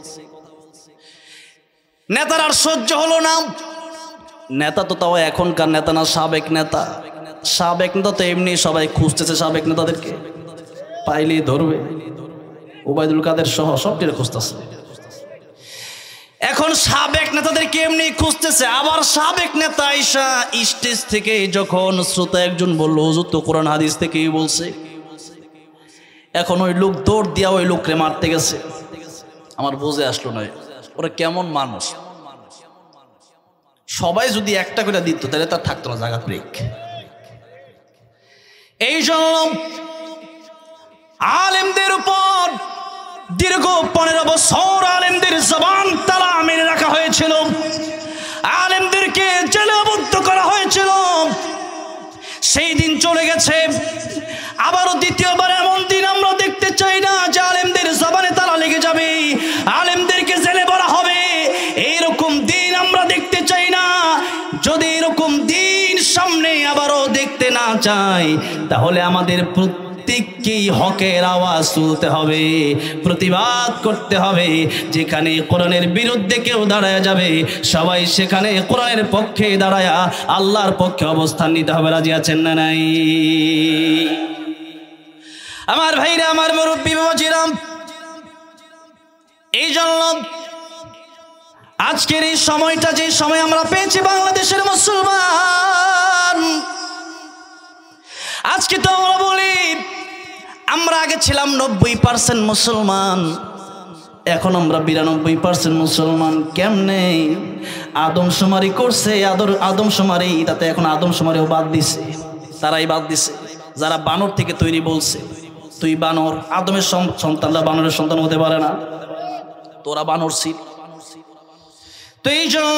নেতার আর সহ্য হলো না। নেতা তো তাও এখনকার নেতা না, সাবেক নেতা। সাবেক নেতা তো এমনি সবাই খুঁজতেছে, সাবেক নেতাদেরকে পাইলেই ধরবে। ওবায়দুল কাদের সহ সবটির খুঁজতেছে। এখন সাবেক নেতাদেরকে এমনি খুঁজতেছে। আবার সাবেক নেতা আইসা স্টেজ থেকে যখন শ্রোতা একজন বলল, হুজুর তো কোরআন হাদিস থেকেই বলছে, এখন ওই লোক দৌড় দিয়া ওই লোকরে মারতে গেছে। আমার বুঝে আসলো না ওরা কেমন মানুষ। সবাই যদি একটা করে দিত তাহলে তার থাকতো না জায়গা ব্রেক। এই জন্য আলেমদের উপর দীর্ঘ পনেরো বছর আলেমদের জবান তালা মেরে রাখা হয়েছিল, আলেমদেরকে জেলবদ্ধ করা হয়েছিল। সেই দিন চলে গেছে, আবারও দ্বিতীয়বার এমন দিন আমরা দেখতে চাই না যে আলেমদের জবানে তালা লেগে যাবে, আলেমদেরকে জেলে ভরা হবে। এইরকম দিন আমরা দেখতে চাই না। যদি এরকম দিন সামনে আবারও দেখতে না চাই, তাহলে আমাদের প্রত্যেককেই হকের আওয়াজ তুলতে হবে, প্রতিবাদ করতে হবে। যেখানে কোরআনের বিরুদ্ধে কেউ দাঁড়ায় যাবে, সবাই সেখানে কোরআনের পক্ষে দাঁড়ায় আল্লাহর পক্ষে অবস্থান নিতে হবে। রাজি আছেন না নাই? আমার ভাইরা, আমার মুরব্বী বাবাজিরা, এই জন্য আজকের এই সময়টা, যে সময় আমরা পেয়েছি বাংলাদেশের মুসলমান, আজকে তো আমরা বলি আমরা আগে ছিলাম নব্বই পার্সেন্ট মুসলমান, এখন আমরা বিরানব্বই পার্সেন্ট মুসলমান। কেমনে? আদমশুমারি করছে, আদর আদমশুমারি, তাতে এখন আদমশুমারিও বাদ দিছে, তারাই বাদ দিছে যারা বানর থেকে তৈরি বলছে। তুই বানর, আদমের সন্তানরা বানরের সন্তান হতে পারে না, তোরা বানর ছিল। তো এই জন্য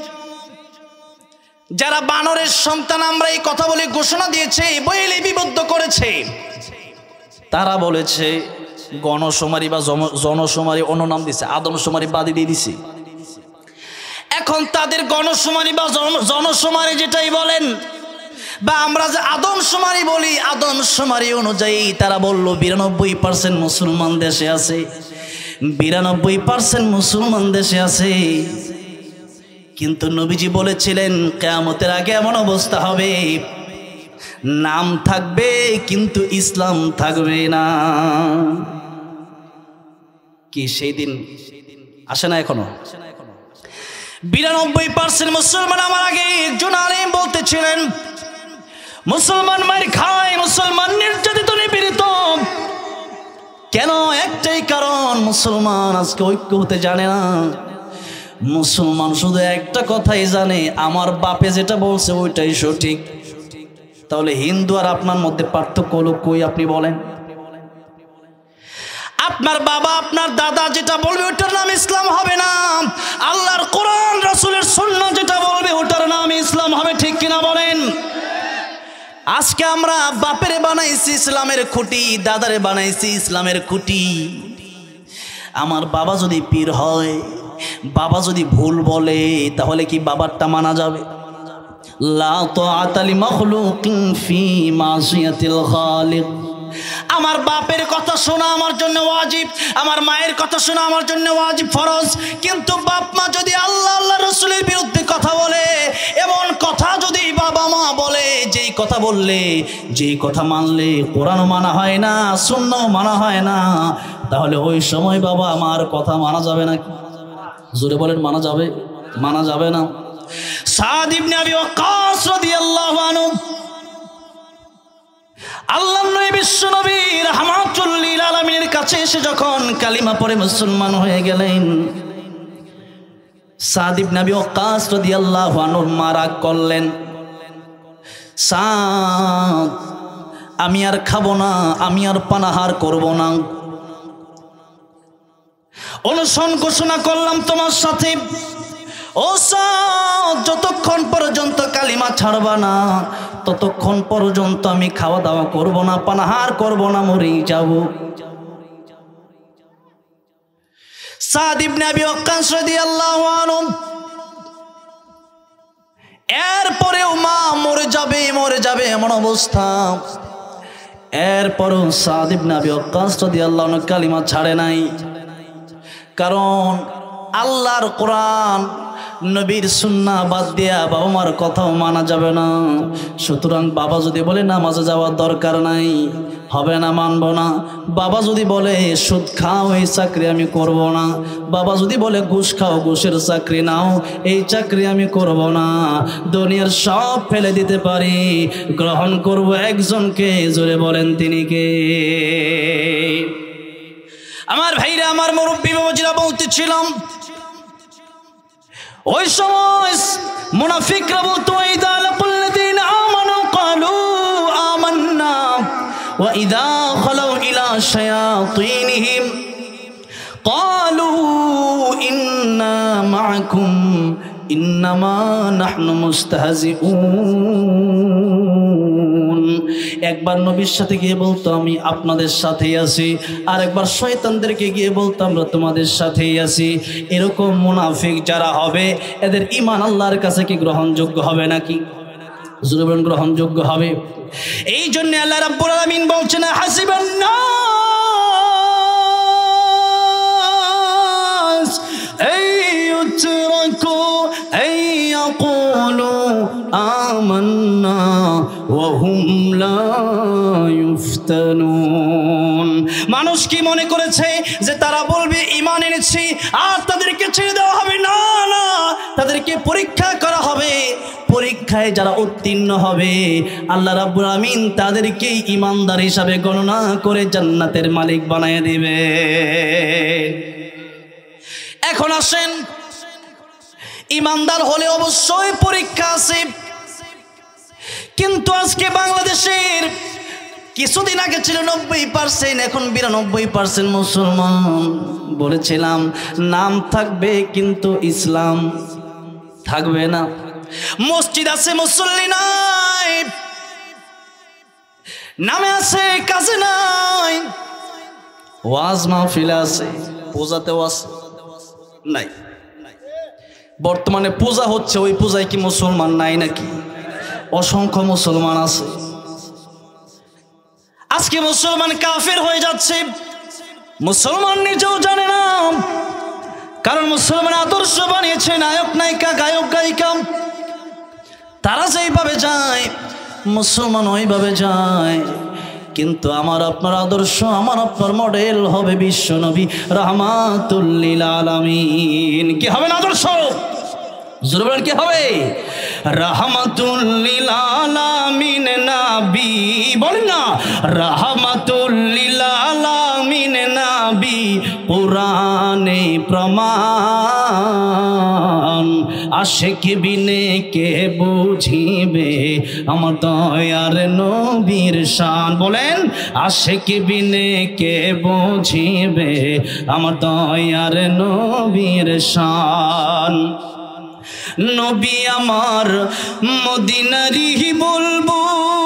যারা বানরের সন্তান আমরা এই কথা বলে ঘোষণা দিয়েছে, বইয়ে লিপিবদ্ধ করেছে, তারা বলেছে গণশুমারি বা জনশুমারি অন্য নাম দিছে, আদমশুমারি বাদই দিয়ে দিছে। এখন তাদের গণশুমারি বা জনশুমারি যেটাই বলেন, বা আমরা যে আদমশুমারি বলি, আদমশুমারি অনুযায়ী তারা বলল বিরানব্বই পার্সেন্ট মুসলমান দেশে আছে, বিরানব্বই পার্সেন্ট মুসলমান দেশে আছে। কিন্তু নবীজি বলেছিলেন কিয়ামতের আগে এমন অবস্থা হবে, নাম থাকবে কিন্তু ইসলাম থাকবে না। কি সেই দিন আসে না এখনো? বিরানব্বই পার্সেন্ট মুসলমান আমার আগে একজন আলেম বলতেছিলেন, মুসলমান মার খায়, মুসলমান নির্যাতিত নিপীড়িত। কেন? একটাই কারণ, মুসলমান আজকে ঐক্য হতে জানে না। মুসলমান শুধু একটা কথাই জানে, আমার বাপে যেটা বলছে ওইটাই সঠিক। তাহলে হিন্দু আর আপনার মধ্যে পার্থক্য হলো কই? আপনি বলেন। আপনার বাবা, আপনার দাদা যেটা বলবে ওটার নাম ইসলাম হবে না, আল্লাহর কোরআন রাসূলের সুন্নাহ যেটা বলবে ওটার নাম ইসলাম হবে। ঠিক কিনা বলেন? আজকে আমরা বাপেরে বানাইছি ইসলামের খুঁটি, দাদারে বানাইছি ইসলামের খুঁটি। আমার বাবা যদি পীর হয়, বাবা যদি ভুল বলে, তাহলে কি বাবারটা মানা যাবে? লা তাআতা লিমাখলুকিন ফি মাসিয়াতিল খালিক। আমার বাপের কথা শোনা আমার জন্য ওয়াজিব, আমার মায়ের কথা শোনা আমার জন্য ওয়াজিব, ফরজ। কিন্তু বাপ মা যদি আল্লাহ আল্লাহ রাসূলের বিরুদ্ধে কথা বলে, এমন কথা যদি বাবা মা বলে, যেই কথা বললে, যেই কথা মানলে কোরআনও মানা হয় না, সুন্নাহও মানা হয় না, তাহলে ওই সময় বাবা আমার কথা মানা যাবে না? জোরে বলেন, মানা যাবে? মানা যাবে না। সাদ ইবনে আবি ওয়াক্কাস রাদিয়াল্লাহু আনহু আল্লাহর নবী বিশ্ব নবী রাহমাতুল লিল আলামিনের কাছে এসে যখন কালিমা পড়ে মুসলমান হয়ে গেলেন, সাদ ইবনে আবি ওয়াক্কাস রাদিয়াল্লাহু আনহু মারা করলেন, সাদ আমি আর খাবো না, আমি আর পানাহার করব না, অনশন ঘোষণা করলাম তোমার সাথে। ও সাদ, যতক্ষণ পর্যন্ত কালিমা ছাড়বা না ততক্ষণ পর্যন্ত আমি খাওয়া দাওয়া করব না, পানাহার করব না, মরেই যাব। সাদ ইবনে আবি ওয়াক্কাস রাদিয়াল্লাহু আনহু এরপরেও মা মরে যাবে মরে যাবে এমন অবস্থা, এরপরও সাদ ইবনে আবি ওয়াক্কাস রাদিয়াল্লাহু আনহু কালিমা ছাড়ে নাই। কারণ আল্লাহর কোরআন, নবীর সুন্নাহ বাদ দিয়া বাবা মার কথাও মানা যাবে না। সুতরাং বাবা যদি বলে নামাজে যাওয়ার দরকার নাই, হবে না, মানব না। বাবা যদি বলে সুদ খাও, এই চাকরি আমি করব না। বাবা যদি বলে ঘুষ খাও, ঘুষের চাকরি নাও, এই চাকরি আমি করব না। দুনিয়ার সব ফেলে দিতে পারি, গ্রহণ করব একজনকে। জোরে বলেন তিনি কে? আমার ভাইরা, আমার মুরব্বী বাবাজিরা বলতেছিলাম, ওই সময় মুনাফিকরা বলতো ইযা লাকুল্লাযীনা আমানু ক্বালু আমান্না ওয়া ইযা খালাউ ইলা শায়াতিনহিম ক্বালু ইন্না মাআকুম ইন্নামা নাহনু মুস্তাহজিউন। একবার নবীর সাথে গিয়ে বলতো আমি আপনাদের সাথেই আছি, আর একবার শয়তানদেরকে গিয়ে বলতো আমরা তোমাদের সাথেই আছি। এরকম মুনাফিক যারা হবে এদের ঈমান আল্লাহর কাছে কি গ্রহণযোগ্য হবে নাকি? জুরবান গ্রহণযোগ্য হবে। এই জন্য আল্লাহ রাব্বুল আলামিন বলছেন হাসিবান নাস আইয়ুতরাকু আইয়াকুলু আমান্না ওয়া হুম লা ইফতানুন। মানুষ কি মনে করেছে যে তারা বলবে ঈমান এনেছি আর তাদেরকে ছেড়ে দেওয়া হবে? না না, তাদেরকে পরীক্ষা করা হবে। পরীক্ষায় যারা উত্তীর্ণ হবে আল্লাহ রাব্বুল আমিন তাদেরকে ঈমানদার হিসাবে গণনা করে জান্নাতের মালিক বানায় দিবে। এখন আসেন, ঈমানদার হলে অবশ্যই পরীক্ষা আছে, কিন্তু আজকে বাংলাদেশের কিছুদিন আগে ছিল নব্বই পার্সেন্ট, এখন বিরানব্বই পার্সেন্ট মুসলমান। বলেছিলাম নাম থাকবে কিন্তু ইসলাম থাকবে না। মসজিদ আছে মুসল্লি নাই, নামে আছে কাজে নাই, ওয়াজ মাহফিল আছে পূজাতেও আছে নাই। বর্তমানে পূজা হচ্ছে, ওই পূজায় কি মুসলমান নাই নাকি? অসংখ্য মুসলমান আছে। আজকে মুসলমান কাফের হয়ে যাচ্ছে, মুসলমান নিজেও জানে না। কারণ মুসলমান আদর্শ বানিয়েছে নায়ক নায়িকা গায়ক গায়িকা, তারা যেইভাবে যায় মুসলমান ওইভাবে যায়। কিন্তু আমার আপনার আদর্শ, আমার আপনার মডেল হবে বিশ্ব নবী রাহমাতুল লিল আলামিন। কি হবে না আদর্শ? জোরে বলেন কি হবে? রাহমাতুল লিল আলামিন নবী, বলেন না রাহমাতুল লিল আলামিন নবী কুরআনে প্রমাণ। আশিক বিনে কে বুঝিবে আমার দয়ার নবীর শান। বলেন আশিক বিনে কে বুঝিবে আমার দয়ার নবীর শান। নবী আমার মদিনারি বলবো,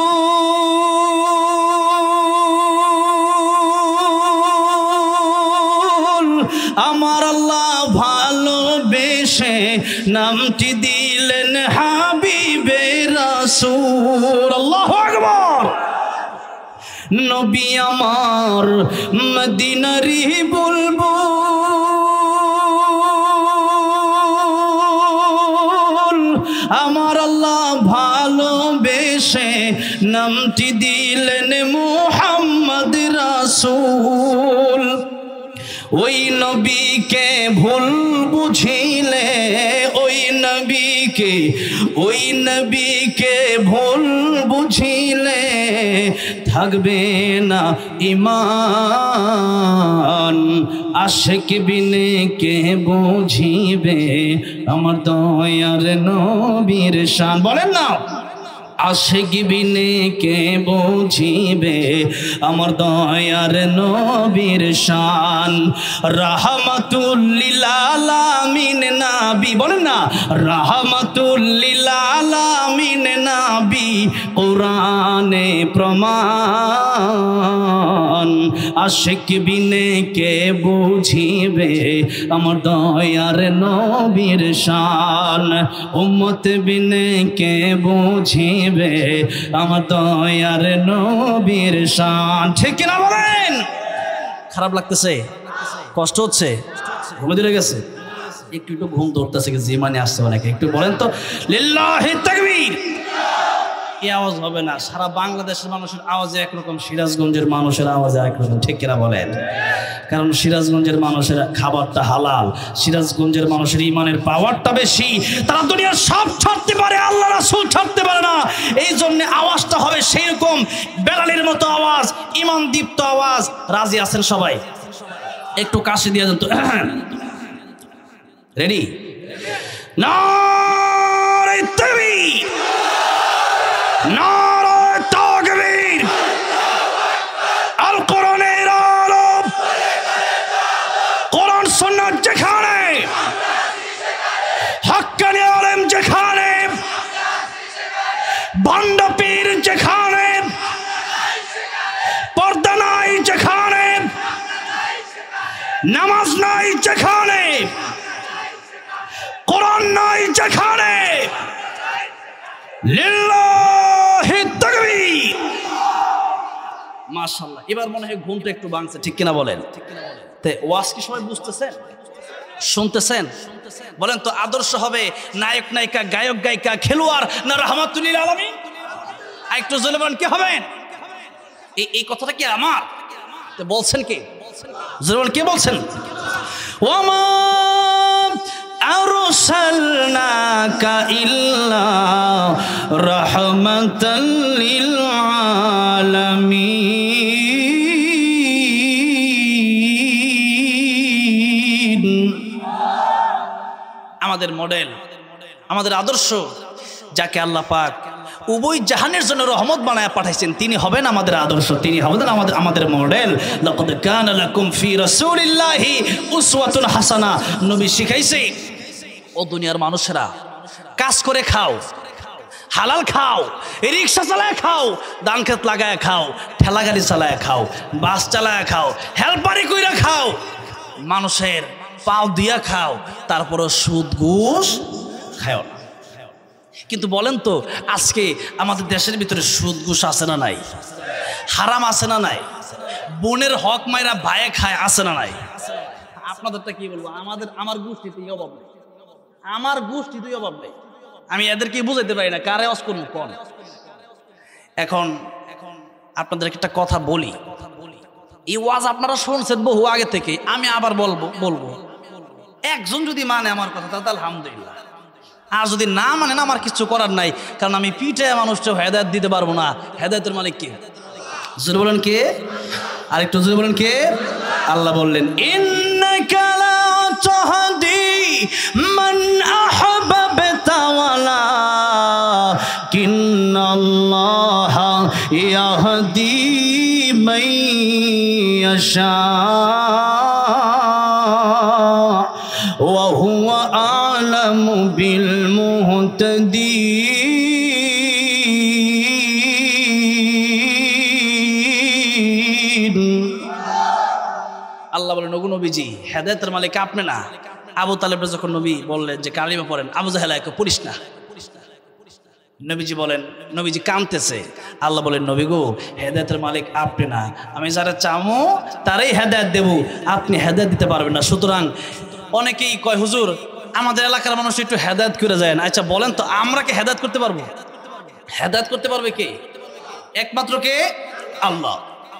আমার আল্লাহ ভালোবেসে নামটি দিলেন হাবিবে রাসূল। আল্লাহু আকবার। নবী আমার মদিনারি বলবো, আমার আল্লাহ ভালোবেসে নামটি দিলেন মুহাম্মদ রাসূল। ওই নবীকে ভুল বুঝিলে, ওই নবীকে ওই নবীকে ভুল বুঝিলে থাকবে না ঈমান। আশিক বিনে কে বুঝিবে আমার দয়ার নবীর শান। বলেন না আশিক বিনে কে বুঝিবে আমার দয়ার নবীর শান। রাহমাতুল লিল আলামিন নবী, বলেন না রাহমাতুল লিল আলামিন নবী কুরআনে প্রমাণ। আশিক বিনে কে বুঝিবে আমার দয়ার নবীর শান। উম্মত বিনে কে বুঝিবে আমার দয়ার নবীর শান। ঠিক কিনা বলেন? খারাপ লাগতেছে? কষ্ট হচ্ছে? ঘুমে ধরে গেছে? একটু একটু ঘুম ধরতেছে, যে মানে আসছে অনেকে। একটু বলেন তো লিল্লাহি তাকবীর। এই আওয়াজ হবে না, সারা বাংলাদেশের মানুষের আওয়াজে একরকম, সিরাজগঞ্জের মানুষের আওয়াজে একরকম। ঠিক কিনা বলেন? কারণ সিরাজগঞ্জের মানুষের খাবারটা হালাল, সিরাজগঞ্জের মানুষের ইমানের পাওয়ারটা বেশি। তারা দুনিয়ার সব ছাড়তে পারে, আল্লাহ রাসূল ছাড়তে পারে না। এই জন্য আওয়াজটা হবে সেই রকম বেলালের মতো আওয়াজ, ইমান দীপ্ত আওয়াজ। রাজি আছেন সবাই? একটু কাশি দিয়ে দেন তো। রেডি? নারে তাকবীর, নারে তাকবীর। আল কোরআনের আলো, কোরআন সুন্নাত যেখানে, হক্কানি আলেম যেখানে, ভণ্ড পীর যেখানে, পর্দা নাই যেখানে, নামাজ নাই যেখানে, কোরআন নাই যেখানে, লিল্লাহি তাকবীর। মাশাআল্লাহ। এবার মনে হয় ঘুমটা একটু ভাঙছে, ঠিক কিনা বলেন? তে ওয়াজ কি সবাই বুঝতেছেন, শুনতেছেন? বলেন তো আদর্শ হবে নায়ক নায়িকা, গায়ক গায়িকা, খেলোয়াড় না রাহমাতুল লিল আলামিন? একটু জোরে বলেন, কি হবেন? এই এই কথাটা কি আমার? তো বলছেন কি? জোরে বলেন, কে বলছেন? ওয়ামা আরসালনাকা ইল্লা রাহমাতাল লিল আলামিন। আমাদের মডেল, আমাদের আদর্শ, যাকে আল্লাহ পাক উভয় জাহানের জন্য রহমত বানায় পাঠাইছেন, তিনি হবেন আমাদের আদর্শ, তিনি হবেন আমাদের আমাদের মডেল। লাকাদ কানা লাকুম ফি রাসূলিল্লাহি উসওয়াতুন হাসানা। নবী শিখাইছে, ও দুনিয়ার মানুষেরা, কাজ করে খাও, হালাল খাও, রিক্সা চালায় খাও, ধান ক্ষেত লাগায় খাও, ঠেলা গাড়ি চালায় খাও, বাস চালায় খাও, হেলপারি কইরা খাও, মানুষের পাও দিয়া খাও, তারপরও সুদ ঘুষ খাও না। কিন্তু বলেন তো আজকে আমাদের দেশের ভিতরে সুদ ঘুষ আছে না নাই? হারাম আছে না নাই? বোনের হক মাইরা ভাইয়ে খায় আছে না নাই? আপনাদেরটা কি বলবো, আমাদের আমার গোষ্ঠীতেই অভাব নেই, আমার গোষ্ঠীতেই অভাব নেই। আমি এদেরকে বুঝাইতে পারি না কারে অস করবো কোন। এখন আপনাদেরকে একটা কথা বলি, এই ওয়াজ আপনারা শুনছেন বহু আগে থেকে, আমি আবার বলবো বলবো একজন যদি মানে আমার কথা তাহলে আলহামদুলিল্লাহ, আর যদি না মানে না আমার কিছু করার নাই, কারণ আমি পিঠে মানুষটা হেদায়েত দিতে পারবো না। হেদায়েতের মালিক কে? জোরে বলেন কে? আর একটু জোরে বলেন কে? আল্লাহ বললেন, ইন্নাকা লা তাহদি মান আহবাবতা ওয়ালাকিন্নাল্লাহা ইয়াহদি মান ইয়াশা ওয়া হুয়া আ'লামু বিল মুহতাদিন। আল্লাহ বলেন, ওগো নবীজি, হেদায়েতের মালিক আপনি না। আবু তালেব যখন নবী বললেন যে কালিমা পড়েন, আবু জাহেল একে পড়িস না। নবীজি বলেন, নবীজি কাঁদতেছে। আল্লাহ বলেন, নবী গো, হেদায়েতের মালিক আপনি না, আমি যারা চামো তারাই হেদায়েত দেব, আপনি হেদায়েত দিতে পারবেন না। সুতরাং অনেকেই কয়, হুজুর আমাদের এলাকার মানুষ একটু হেদায়েত করে যায় না। আচ্ছা বলেন তো, আমরা কি হেদায়েত করতে পারবো? হেদায়েত করতে পারবে কে? একমাত্র কে? আল্লাহ।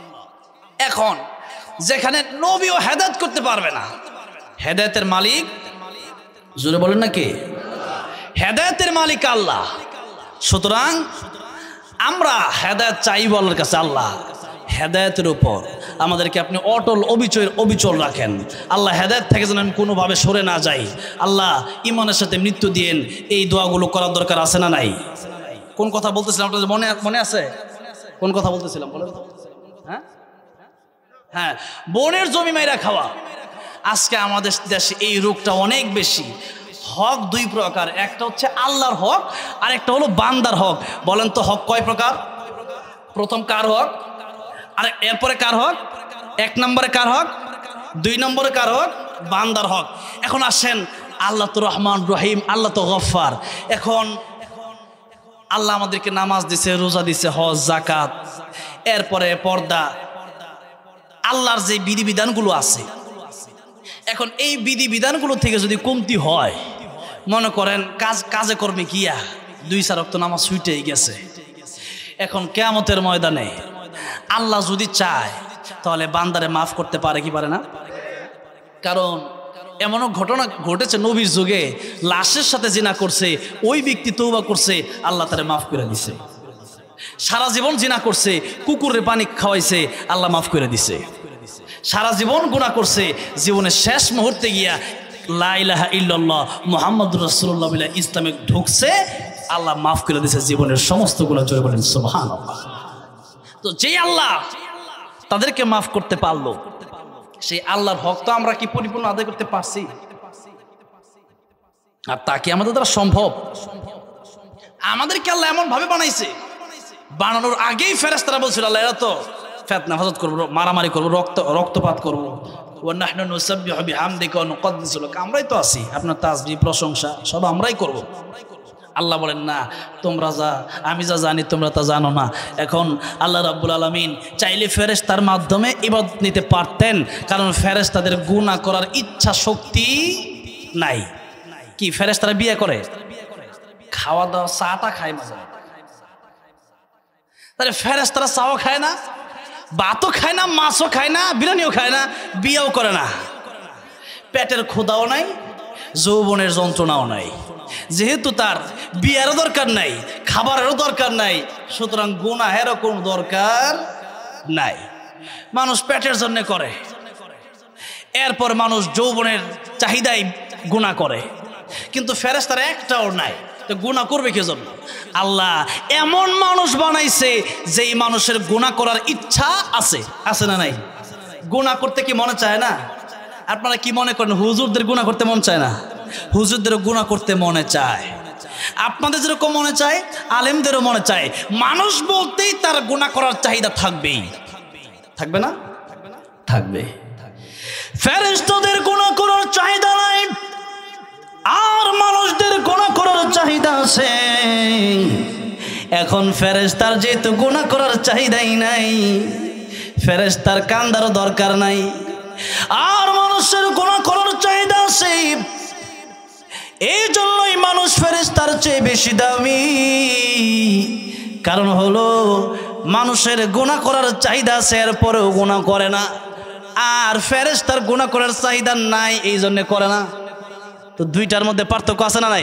এখন যেখানে নবীও হেদায়েত করতে পারবে না, হেদায়েতের মালিক জোরে বলেন না কে? হেদায়েতের মালিক আল্লাহ। সুতরাং আমরা হেদায়েত চাইব আল্লাহর কাছে। আল্লাহ হেদায়েতের উপর আমাদেরকে আপনি অটল অবিচল অবিচল রাখেন। আল্লাহ হেদায়েত থেকে যেন আমি কোনোভাবে সরে না যাই। আল্লাহ ইমানের সাথে মৃত্যু দিয়েন। এই দোয়াগুলো করার দরকার আছে না নাই? কোন কথা বলতেছিলাম আপনাদের মনে মনে আছে? কোন কথা বলতেছিলাম বলেন তো? হ্যাঁ হ্যাঁ বনের জমি মাইরা খাওয়া। আজকে আমাদের দেশে এই রোগটা অনেক বেশি। হক দুই প্রকার, একটা হচ্ছে আল্লাহর হক আর একটা হলো বান্দার হক। বলেন তো হক কয় প্রকার? প্রথম কার হক, আর এরপরে কার হক? এক নম্বরে কার হক, দুই নম্বরে কার হক? বান্দার হক। এখন আসেন, আল্লাহ তো রহমান রহিম, আল্লাহ তো গফফার। এখন আল্লাহ আমাদেরকে নামাজ দিছে, রোজা দিছে, হজ, যাকাত, এরপরে পর্দা, আল্লাহর যে বিধিবিধানগুলো আছে। এখন এই বিধিবিধানগুলো থেকে যদি কমতি হয়, মনে করেন কাজ কাজে কর্মে গিয়া দুই চার ওয়াক্ত নামাজ ছুটেই গেছে, এখন কিয়ামতের ময়দানে আল্লাহ যদি চায় তাহলে বান্দারে মাফ করতে পারে কি পারে না? কারণ এমনও ঘটনা ঘটেছে নবীর যুগে, লাশের সাথে জিনা করছে, ওই ব্যক্তি তওবা করছে, আল্লাহ তারে মাফ করে দিছে। সারা জীবন জিনা করছে, কুকুরের পানি খাওয়াইছে, আল্লাহ মাফ করে দিছে। সারা জীবন গুনাহ করছে, জীবনের শেষ মুহূর্তে গিয়া লা ইলাহা ইল্লাল্লাহ মুহাম্মাদুর রাসূলুল্লাহ বলে ইসলামে ঢুকছে, আল্লাহ মাফ করে দিয়েছে জীবনের সমস্ত গুনাহ। জোরে বলেন সুবহানাল্লাহ। তো যেই আল্লাহ তাদেরকে মাফ করতে পারলো, সেই আল্লাহর হক তো আমরা কি পরিপূর্ণ আদায় করতে পারছি? আর তা কি আমাদের দ্বারা সম্ভব? আমাদেরকে আল্লাহ এমন ভাবে বানাইছে, বানানোর আগেই ফেরেশতারা বলছিল আল্লাহ এরা তো ফিতনা ফাসাদ করবো, মারামারি করবো, রক্ত রক্তপাত করবো। ওয়া নাহনু নুসাব্বিহু বিহামদিকা ওয়া নুকদ্দিসু লাক, আমরাই তো আছি, আপনার তাসবিহ প্রশংসা সব আমরাই করব। আল্লাহ বলেন না, তোমরা যা আমি যা জানি তোমরা তা জানো না। এখন আল্লাহ রাব্বুল আলামিন চাইলে ফেরেশতার মাধ্যমে ইবাদত নিতে পারতেন, কারণ ফেরেশতাদের গুনাহ করার ইচ্ছা শক্তি নাই। কি ফেরেশতারা বিয়ে করে? খাওয়া দাওয়া চাটা খায় না, তাহলে ফেরেশতারা চাও খায় না, ভাতও খায় না, মাছও খায় না, বিরিয়ানিও খায় না, বিয়েও করে না। পেটের ক্ষুধাও নাই, যৌবনের যন্ত্রণাও নাই। যেহেতু তার বিয়েরও দরকার নাই, খাবারেরও দরকার নাই, সুতরাং গুনাহেরও কোনো দরকার নাই। মানুষ পেটের জন্য করে, এরপর মানুষ যৌবনের চাহিদায় গুনাহ করে, কিন্তু ফেরেশতার একটাও নাই। তো গুনাহ করবে কে জন্য? আল্লাহ এমন মানুষ বানাইছে যেই মানুষের গুনাহ করার ইচ্ছা আছে, আছে না নাই? গুনাহ করতে কি মনে চায় না? আপনারা কি মনে করেন হুজুরদের গুনাহ করতে মন চায় না? হুজুরদেরও গুনাহ করতে মনে চায়, আপনাদের যেরকম মনে চায় আলেমদেরও মনে চায়। মানুষ বলতেই তার গুনাহ করার চাহিদা থাকবেই, থাকবে না? থাকবে। ফেরেশতাদের গুনাহ করার চাহিদা নাই, আর মানুষদের গুনাহ করার চাহিদা আছে। এখন ফেরেশতার যেহেতু গুনাহ করার চাহিদাই নাই, ফেরেশতার কান্দারও দরকার নাই, আর মানুষের গুনাহ করার চাহিদা আছে। এই জন্যই মানুষ ফেরেশতার চেয়ে বেশি দামি। কারণ হলো মানুষের গুনাহ করার চাহিদা আছে, এরপরেও গুনাহ করে না, আর ফেরেশতার গুনাহ করার চাহিদা নাই, এই জন্য করে না। তো দুইটার মধ্যে পার্থক্য আছে না নাই?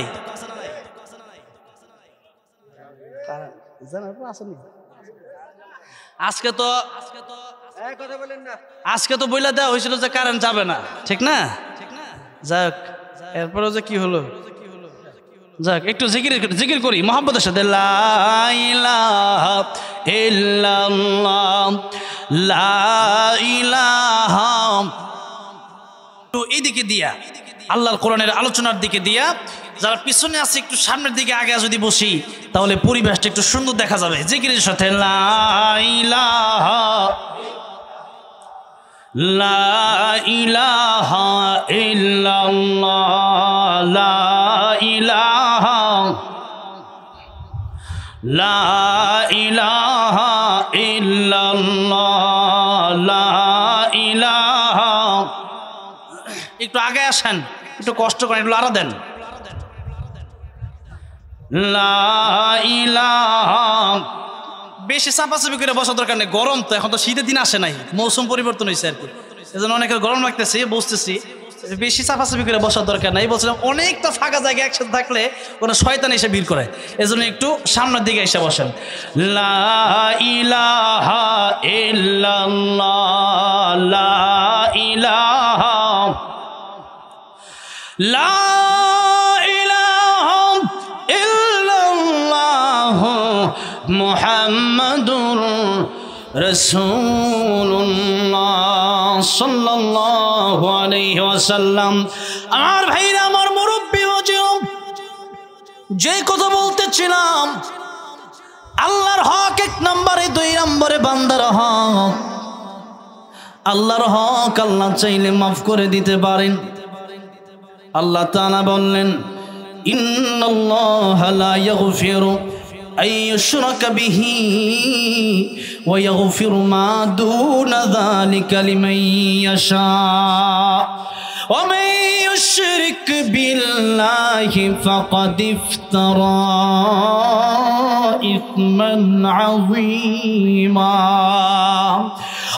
আজকে তো আজকে তো বইলা দেওয়া হয়েছিল যে কারেন্ট যাবে না, ঠিক না? যাক, এরপরে যে কি হলো, যাক একটু জিকির জিকির করি মোহাম্মদের সাথে। লা ইলাহা ইল্লাল্লাহ, লা ইলাহা। তো এইদিকে দিয়া আল্লাহর কোরআনের আলোচনার দিকে দিয়া, যারা পিছনে আছে একটু সামনের দিকে আগে যদি বসি তাহলে পরিবেশটা একটু সুন্দর দেখা যাবে। জিকিরের সাথে লা ইলাহা লা ইলাহা ইল্লাল্লাহ, লা ইলাহা লা ইলাহা ইল্লাল্লাহ, লা ইলাহা। একটু আগে আসেন, একটু কষ্ট করেন, একটু আড়া দেন। লা ইলাহা। বেশি চাপাচাপি করে বসার দরকার নেই, গরম তো, এখন তো শীতের দিন আসে নাই, মৌসুম পরিবর্তন হয়েছে আর কি, এজন্য অনেকের গরম লাগতেছে, বসতেছি। বেশি চাপাচাপি করে বসার দরকার নাই। বলছিলাম অনেক তো ফাঁকা জায়গা একসাথে থাকলে কোনো শয়তান এসে ভিড় করে, এজন্য একটু সামনের দিকে এসে বসেন। লা ইলাহা ইল্লাল্লাহ, লা ইলাহা লা ইলাহা ইল্লাল্লাহ মুহাম্মাদুর রাসূলুল্লাহ সাল্লাল্লাহু আলাইহি ওয়াসাল্লাম। আমার ভাইরা, আমার মুরব্বি বাজিও, যে কথা বলতেছিলাম, আল্লাহর হক এক নম্বরে, দুই নম্বরে বান্দার হক। আল্লাহর হক আল্লাহ চাইলে মাফ করে দিতে পারেন। আল্লাহ তাআলা বললেন, ইন্নাল্লাহা লা ইয়াগফিরু আন ইউশরাকা বিহি ওয়া ইয়াগফিরু মা দুনা যালিকা লিমান ইয়াশা ওয়া মান ইউশরিক বিল্লাহি ফাকাদ ইফতারা ইসমান আযীমা।